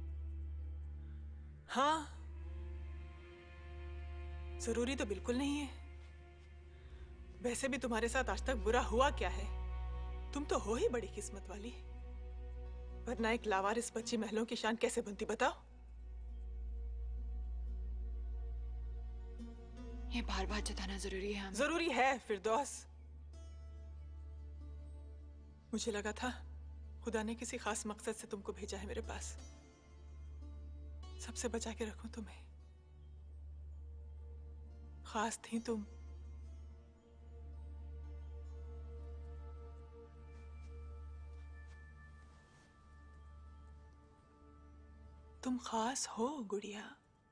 हाँ, जरूरी तो बिल्कुल नहीं है। वैसे भी तुम्हारे साथ आज तक बुरा हुआ क्या है? तुम तो हो ही बड़ी किस्मत वाली। वरना एक लावारिस बच्ची महलों की शान कैसे बनती बताओ? ये बार बार जताना जरूरी है हमें। जरूरी है फिरदौस। मुझे लगा था खुदा ने किसी खास मकसद से तुमको भेजा है मेरे पास, सबसे बचा के रखूं तुम्हें। खास थी तुम। तुम खास हो गुड़िया।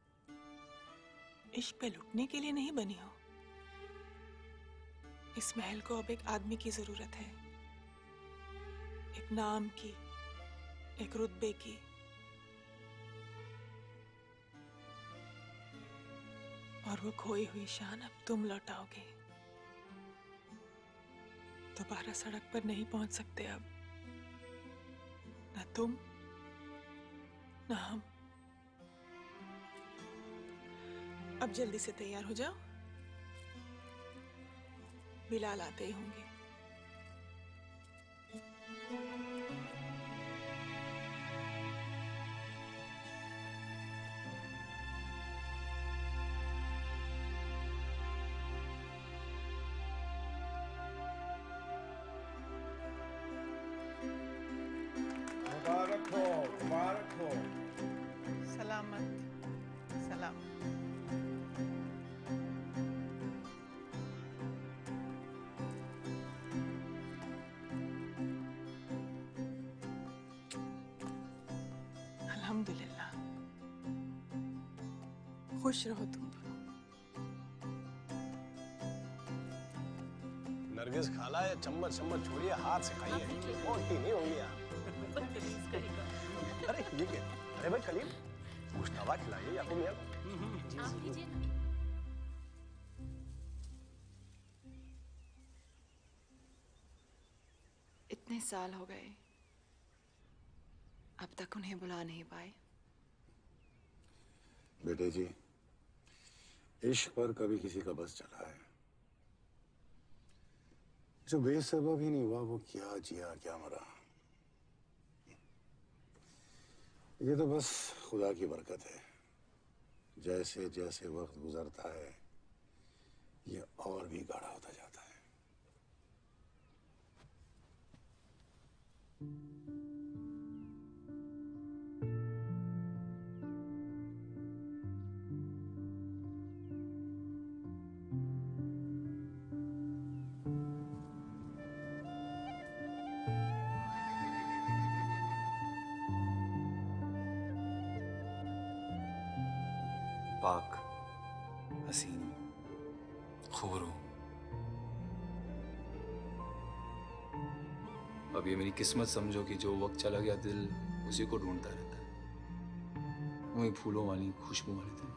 इश्क पे लुटने के लिए नहीं बनी हो। इस महल को अब एक आदमी की जरूरत है, एक नाम की, एक रुतबे की। और वो खोई हुई शान अब तुम लौटाओगे। दोबारा सड़क पर नहीं पहुंच सकते अब, ना तुम ना हम। अब जल्दी से तैयार हो जाओ, बिलाल आते ही होंगे। मुबारक हो, मुबारक हो। सलामत सलामत। अल्हम्दुलिल्लाह। खुश रहो तुम दोनों। नरगिस खाला ये चम्मच चम्मच छोड़िए, हाथ से खाइए। मोटी नहीं होंगी आप। अरे ये क्या? अरे भाई कलील, मुश्ताबा खिलाइए याकूब मियां को। आप लीजिए ना। इतने साल हो गए, अब तक उन्हें बुला नहीं पाए। बेटे जी, इश्क पर कभी किसी का बस चला है। जो बेसबब ही नहीं हुआ वो क्या जिया क्या मरा। ये तो बस खुदा की बरकत है। जैसे जैसे वक्त गुजरता है ये और भी गाढ़ा होता जाता है। पाक, हसीन, खूबरू। अब ये मेरी किस्मत समझो कि जो वक्त चला गया दिल उसी को ढूंढता रहता है। वही फूलों वाली खुशबू वाले दिन।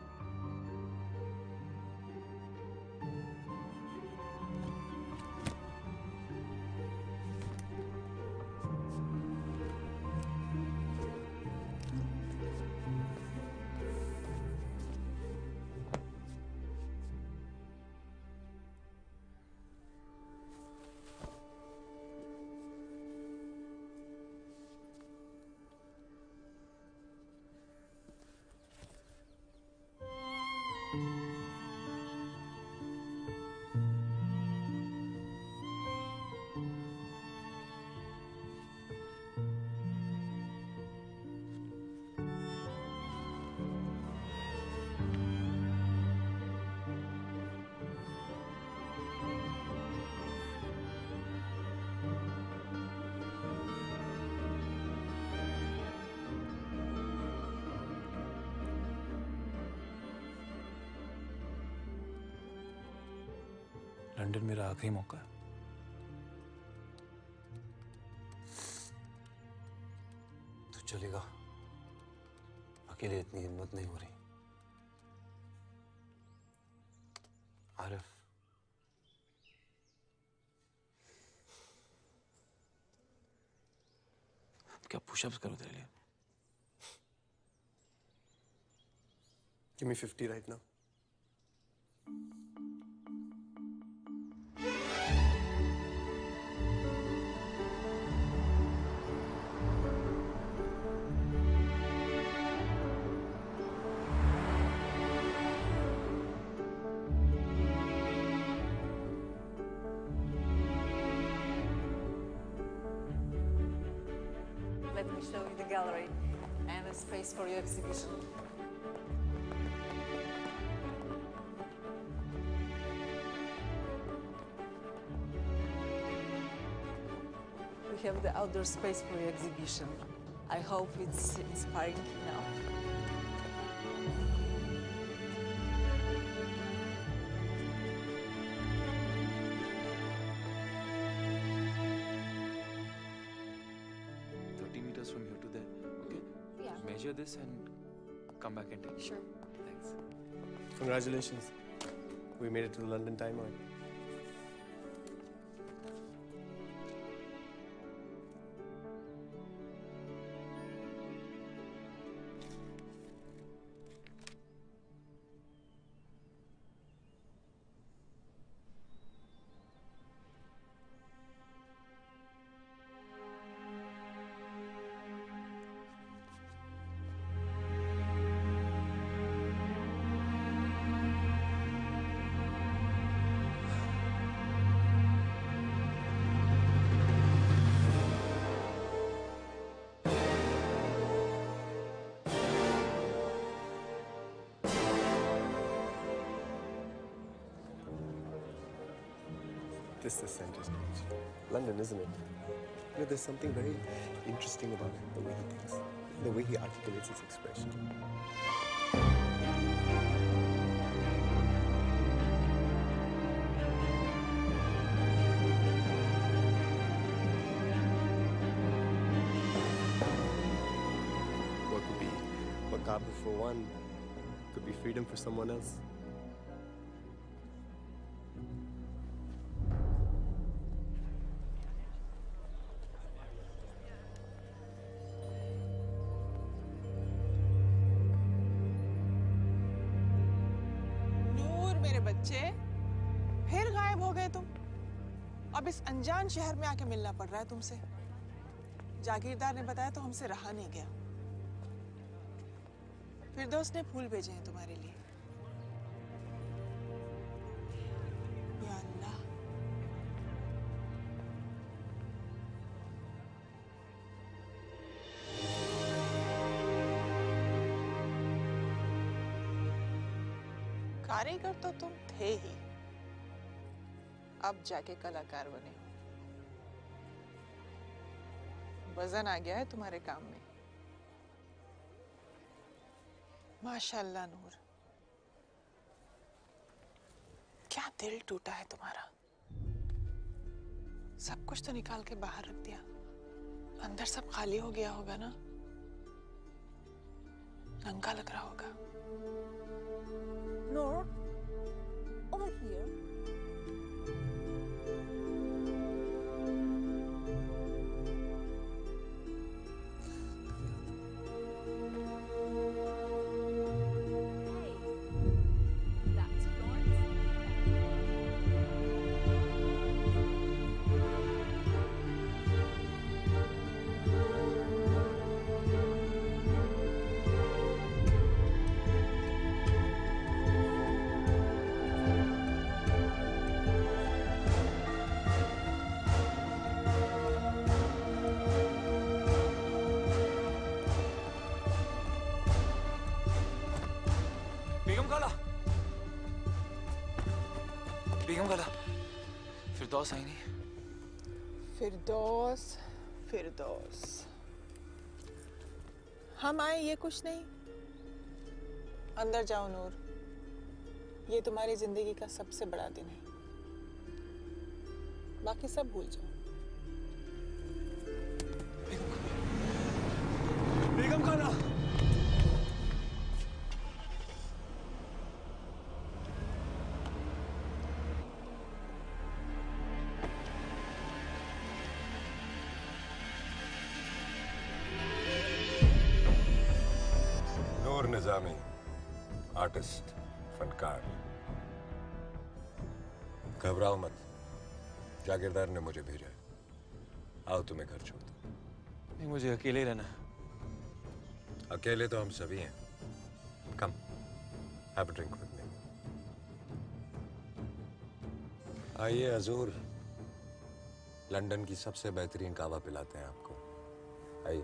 लंदन मेरा आखिरी मौका है। तो चलेगा? अकेले इतनी हिम्मत नहीं हो रही। आरिफ, क्या पुशअप्स करो तेरे लिए? Give me 50 right now. Let me show you the gallery and the space for your exhibition. We have the outdoor space for your exhibition. I hope it's inspiring enough. From here to there, okay? Yeah. Measure this and come back and take it. Sure. Thanks. Congratulations. We made it to the London Time Out. This is center stage. London, isn't it? You know, there's something very interesting about him, the way he thinks, the way he articulates his expression. What could be macabre for one could be freedom for someone else. फिर गायब हो गए तुम। अब इस अनजान शहर में आके मिलना पड़ रहा है तुमसे। जागीरदार ने बताया तो हमसे रहा नहीं गया। फिरदौस ने फूल भेजे हैं तुम्हारे लिए। या अल्लाह। कारीगर तो तुम थे ही, अब जाके कलाकार बने हो। वजन आ गया है तुम्हारे काम में। माशाल्लाह नूर, क्या दिल टूटा है तुम्हारा। सब कुछ तो निकाल के बाहर रख दिया, अंदर सब खाली हो गया होगा ना, नंगा लग रहा होगा। Noor, over here. बेगम खाला, फिरदौस आई नहीं। फिरदौस, फिरदौस, हम आए ये कुछ नहीं। अंदर जाओ नूर, ये तुम्हारी जिंदगी का सबसे बड़ा दिन है, बाकी सब भूल जाओ। बेगम खाला, नूर निजामी, आर्टिस्ट, फनकार। घबराओ मत, जागीरदार ने मुझे भेजा है। आओ तुम्हें घर छोड़ दो। नहीं, मुझे अकेले रहना है। अकेले तो हम सभी हैं। Come, have a drink with me. आइए हजूर, लंदन की सबसे बेहतरीन कहवा पिलाते हैं आपको। आइए।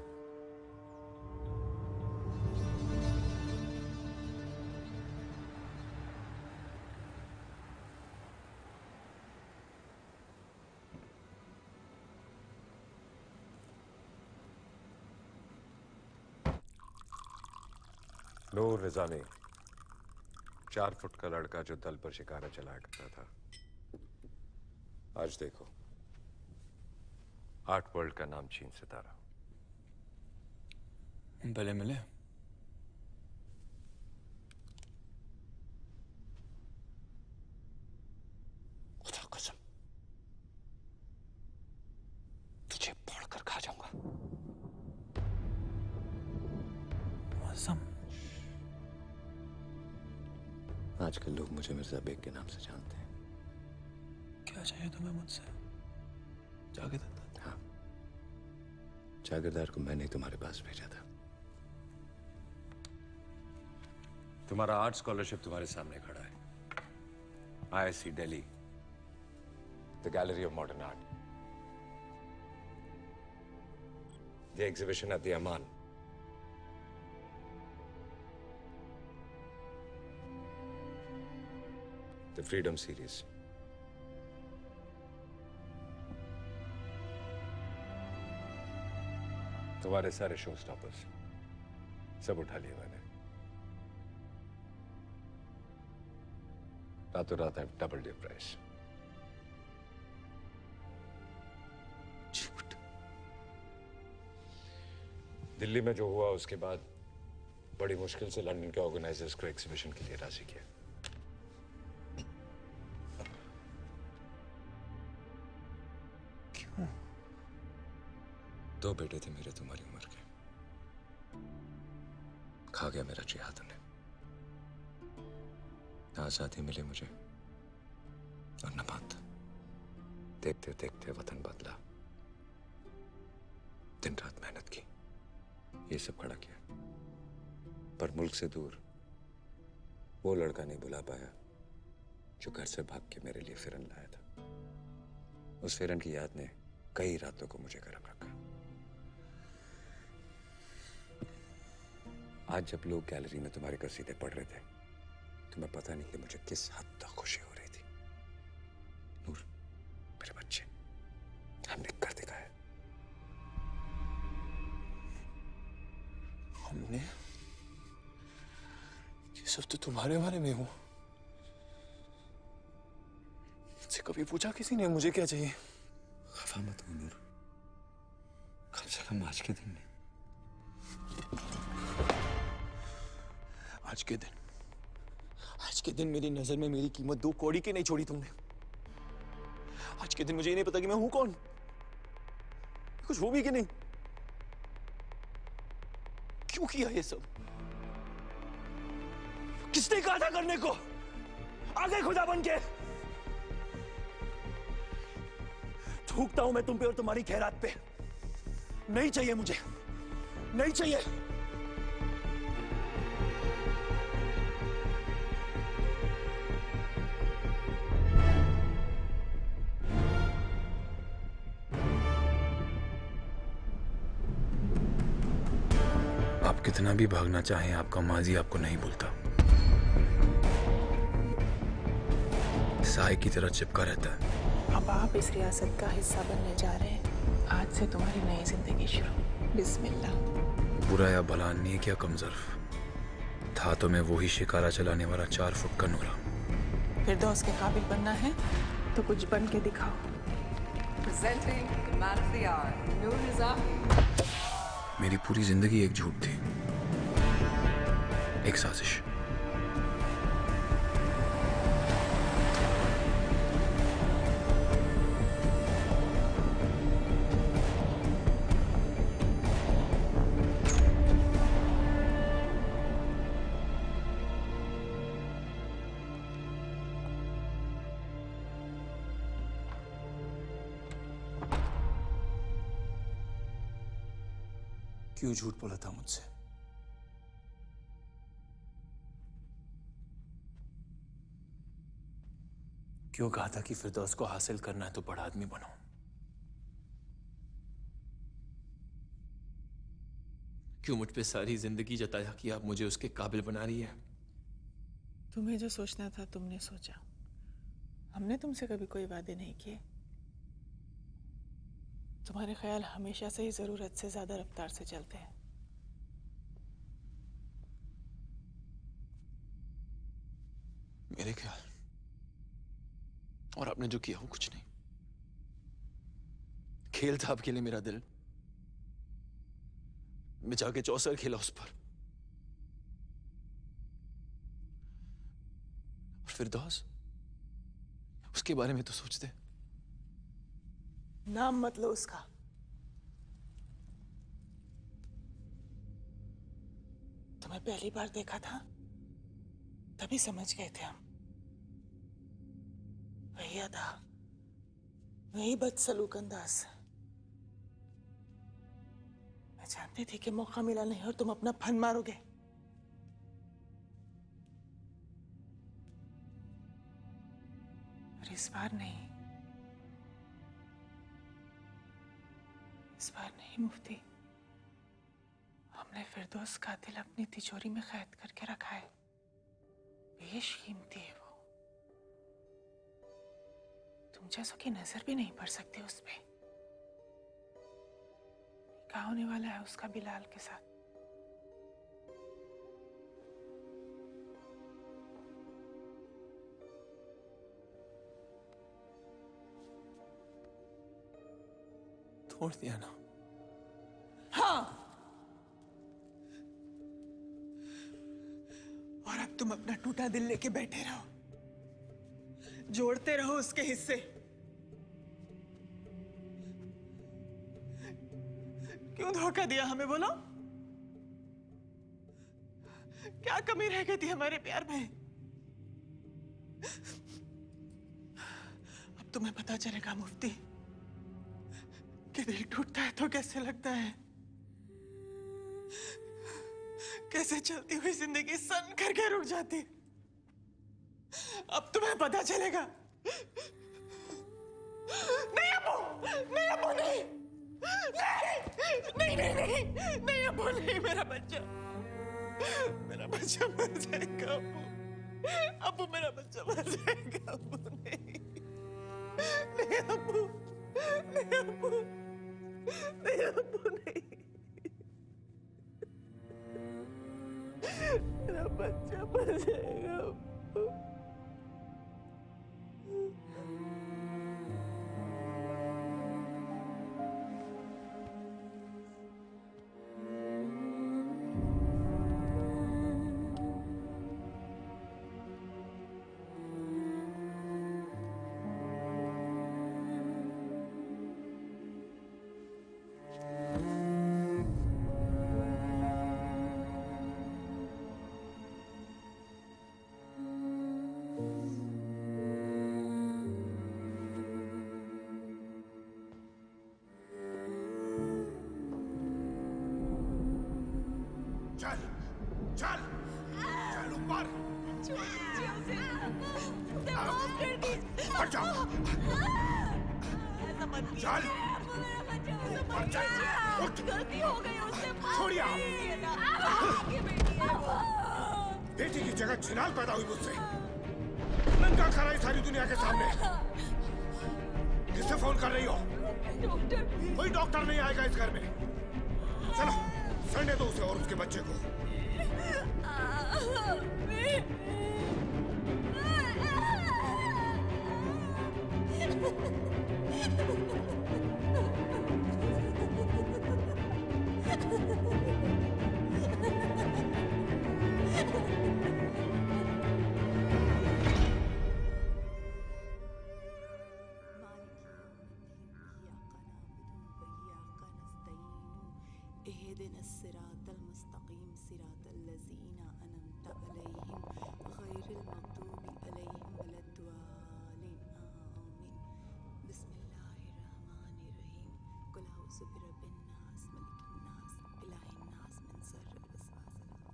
नूर निजामी, 4 फुट का लड़का जो दल पर शिकारा चलाया करता था। आज देखो, आर्ट वर्ल्ड का नामचीन सितारा। पहले मिले। खुदा कसम, तुझे पढ़कर खा जाऊंगा। मौसम। आजकल लोग मुझे मिर्जा बेग के नाम से जानते हैं। क्या चाहिए तुम्हें मुझसे? जागीरदार? हाँ, जागीरदार को मैंने ही तुम्हारे पास भेजा था। तुम्हारा आर्ट स्कॉलरशिप तुम्हारे सामने खड़ा है। IIC Delhi, the gallery of modern art, the exhibition at the Aman, the freedom series, तुम्हारे सारे शो स्टॉपर्स सब उठा लिए मैंने। रातों रात I've doubled your price. झूठ। दिल्ली में जो हुआ उसके बाद बड़ी मुश्किल से लंदन के ऑर्गेनाइजर्स को एग्जीबिशन के लिए राजी किया। क्यों? 2 बेटे थे मेरे तुम्हारी उम्र के, खा गया मेरा जिहाद उन्हें। आजादी मिली मुझे और न बात। देखते देखते वतन बदला, दिन रात मेहनत की, ये सब खड़ा किया। पर मुल्क से दूर वो लड़का नहीं बुला पाया जो घर से भाग के मेरे लिए फिरन लाया था। उस फिरन की याद ने कई रातों को मुझे गर्म रखा। आज जब लोग गैलरी में तुम्हारे कसीदे पढ़ रहे थे तो मैं पता नहीं कि मुझे किस हद तक खुशी हो रही थी। नूर, मेरे बच्चे, हमने कर दिखाया। हमने? ये सब तो तुम्हारे बारे में हो। मुझसे कभी पूछा किसी ने मुझे क्या चाहिए? खफा मत हो नूर, कम से कम आज के दिन में। आज के दिन मेरी नजर में मेरी कीमत 2 कौड़ी की नहीं छोड़ी तुमने। आज के दिन मुझे ये नहीं पता कि मैं हूं कौन, कुछ हो भी कि नहीं। क्यों किया ये सब? किसने कहा था करने को? आगे खुदा बन के थूकता हूं मैं तुम पे और तुम्हारी खैरात पे। नहीं चाहिए मुझे, नहीं चाहिए। आप कितना भी भागना चाहें, आपका माजी आपको नहीं भूलता। साए की तरह चिपका रहता है। अब आप इस रियासत का हिस्सा बनने जा रहे हैं। आज से तुम्हारी नई जिंदगी शुरू। बिस्मिल्लाह। बुरा या भला, नेक या कमजोर, था तो मैं वही शिकारा चलाने वाला 4 फुट का नूरा। फिरदौस के काबिल बनना है तो कुछ बन के दिखाओ। Presenting the man of the hour, Noor Nizami. मेरी पूरी जिंदगी एक झूठ थी, एक साजिश। क्यों झूठ बोला था मुझसे? क्यों कहा था कि फिरदौस को हासिल करना है तो बड़ा आदमी बनो? क्यों मुझ पे सारी जिंदगी जताया कि आप मुझे उसके काबिल बना रही है? तुम्हें जो सोचना था तुमने सोचा। हमने तुमसे कभी कोई वादे नहीं किए। तुम्हारे ख्याल हमेशा से ही जरूरत से ज्यादा रफ्तार से चलते हैं। मेरे ख्याल और आपने जो किया वो कुछ नहीं। खेल था आपके लिए मेरा दिल। मैं जाके चौसर खेला उस पर। और फिरदौस, उसके बारे में तो सोचते। नाम मत लो उसका। तुम्हें पहली बार देखा था तभी समझ गए थे हम। वही अदा, वही बदसलूक अंदाज। मैं जानती थी कि मौका मिला नहीं और तुम अपना फन मारोगे। और इस बार नहीं, इस बार नहीं मुफ्ती। हमने फिरदौस का दिल अपनी तिजोरी में कैद करके रखा है। बेशकीमती है वो। तुम जैसों की नजर भी नहीं पड़ सकती उस पे। निकाह होने वाला है उसका बिलाल के साथ। छोड़ दिया ना? हाँ। और अब तुम अपना टूटा दिल लेके बैठे रहो, जोड़ते रहो उसके हिस्से। क्यों धोखा दिया हमें, बोलो? क्या कमी रह गई थी हमारे प्यार में? अब तुम्हें पता चलेगा मुफ्ती कि दिल टूटता है तो कैसे लगता है, कैसे चलती हुई जिंदगी सन करके रुक जाती। अब तुम्हें पता चलेगा। नहीं अब्बू, नहीं अब्बू, नहीं, नहीं, नहीं, नहीं, नहीं अब्बू, नहीं, मेरा बच्चा मर जाएगा अब्बू, अब्बू मेरा बच्चा मर जाएगा अब्बू, नहीं, नहीं अब्बू, नहीं अब्बू, नहीं अब्बू, नहीं, मेरा बच्चा मर जाएगा अब्बू। चल चल चल ऊपर हट जाओ चल ऊपर चल उठ गलती हो गई उससे छोड़िए बेटी की जगह छिनाल पैदा हुई मुझसे नंगा खड़ा है सारी दुनिया के सामने किससे फोन कर रही हो कोई डॉक्टर नहीं आएगा इस घर में चलो सड़ने दो उसे और उसके बच्चे को اهدنا الصراط المستقيم صراط الذين أنعمت عليهم غير المغضوب عليهم ولا الضالين آمين بسم الله الرحمن الرحيم قل أعوذ برب الناس ملك الناس إله الناس من شر الوسواس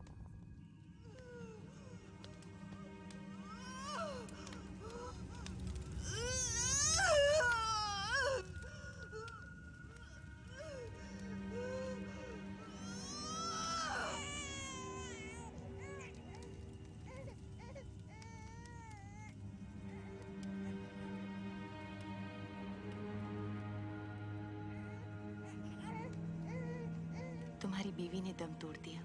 तुम्हारी बीवी ने दम तोड़ दिया।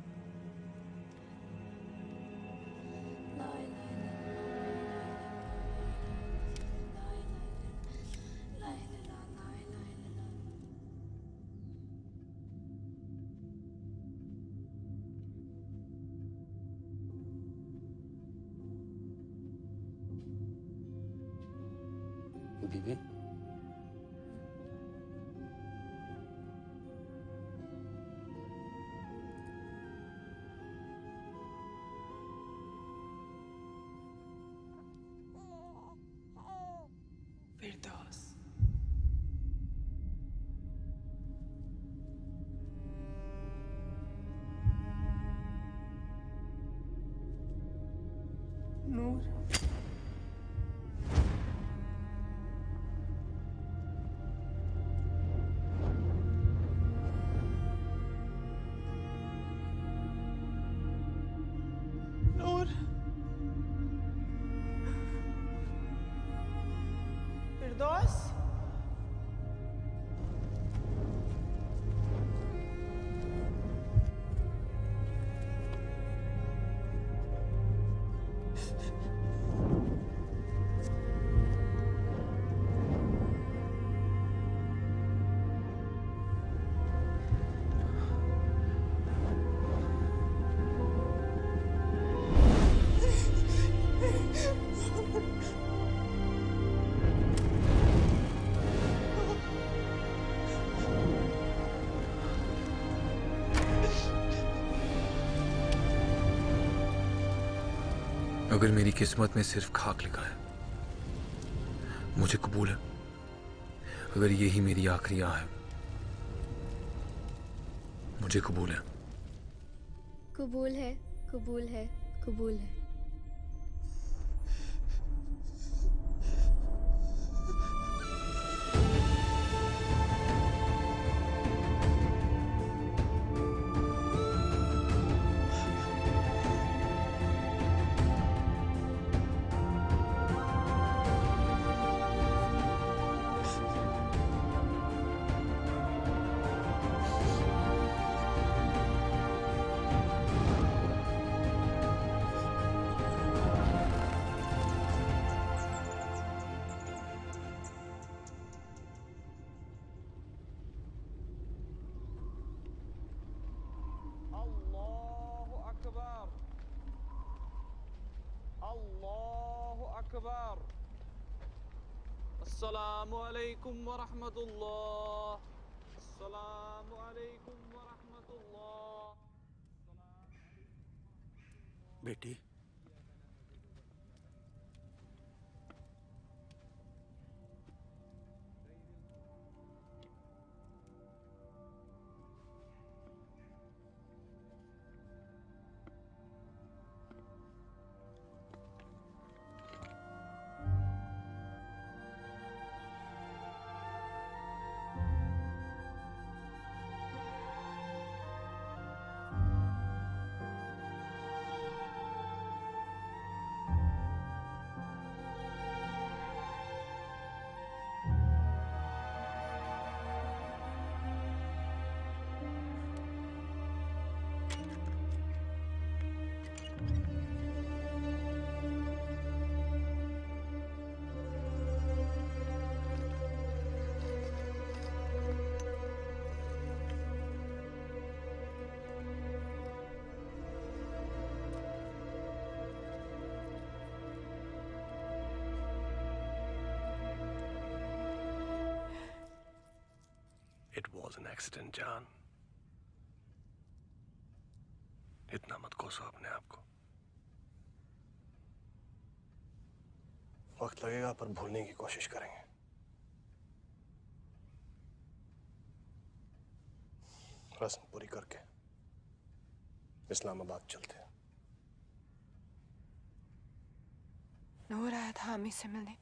बीवी फिरदौस नूर नूर फिरदौस अगर मेरी किस्मत में सिर्फ खाक लिखा है, मुझे कबूल है। अगर यही मेरी आखिरी आह है, मुझे कबूल है। कबूल है, कबूल है, कबूल है। अस्सलामु अलैकुम व रहमतुल्लाह। अस्सलामु अलैकुम व रहमतुल्लाह। बेटी, It was an accident, जान। इतना मत कोसो अपने आप को। वक्त लगेगा पर भूलने की कोशिश करेंगे। रस्म पूरी करके इस्लामाबाद चलते हैं। नूर आया था अम्मी से मिलने।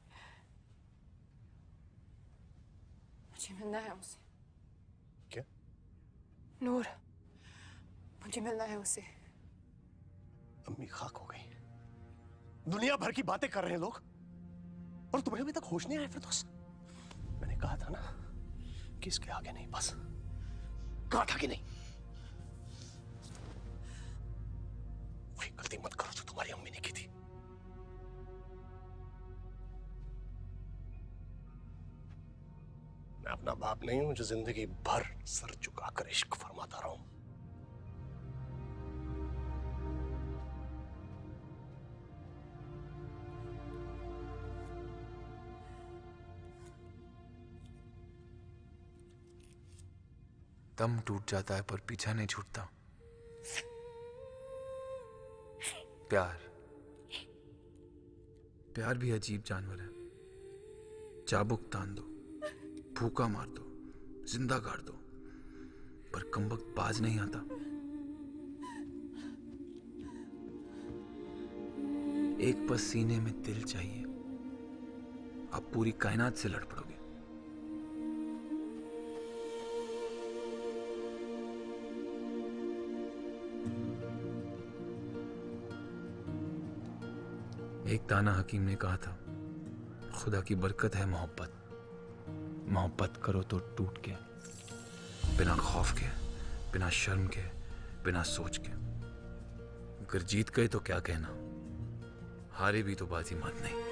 मुझे मिलना है उसे। क्या? नूर, मुझे मिलना है उसे। अम्मी खाक हो गई। दुनिया भर की बातें कर रहे हैं लोग और तुम्हें अभी तक होश नहीं आया फिरदौस। मैंने कहा था ना कि इसके आगे नहीं, बस कहा था कि नहीं। वही गलती मत करो जो तुम्हारी अम्मी ने की थी। मैं अपना बाप नहीं हूं जो जिंदगी भर सर झुकाकर इश्क फरमाता रहा हूं। दम टूट जाता है पर पीछा नहीं छूटता। प्यार भी अजीब जानवर है। चाबुक तान दो, भूखा मार दो, जिंदा गाड़ दो, पर कमबख्त बाज नहीं आता। एक बस सीने में दिल चाहिए, आप पूरी कायनात से लड़ पड़ोगे। एक दाना हकीम ने कहा था, खुदा की बरकत है मोहब्बत। मोहब्बत करो तो टूट के, बिना खौफ के, बिना शर्म के, बिना सोच के। अगर जीत गए तो क्या कहना, हारे भी तो बाजी मात नहीं।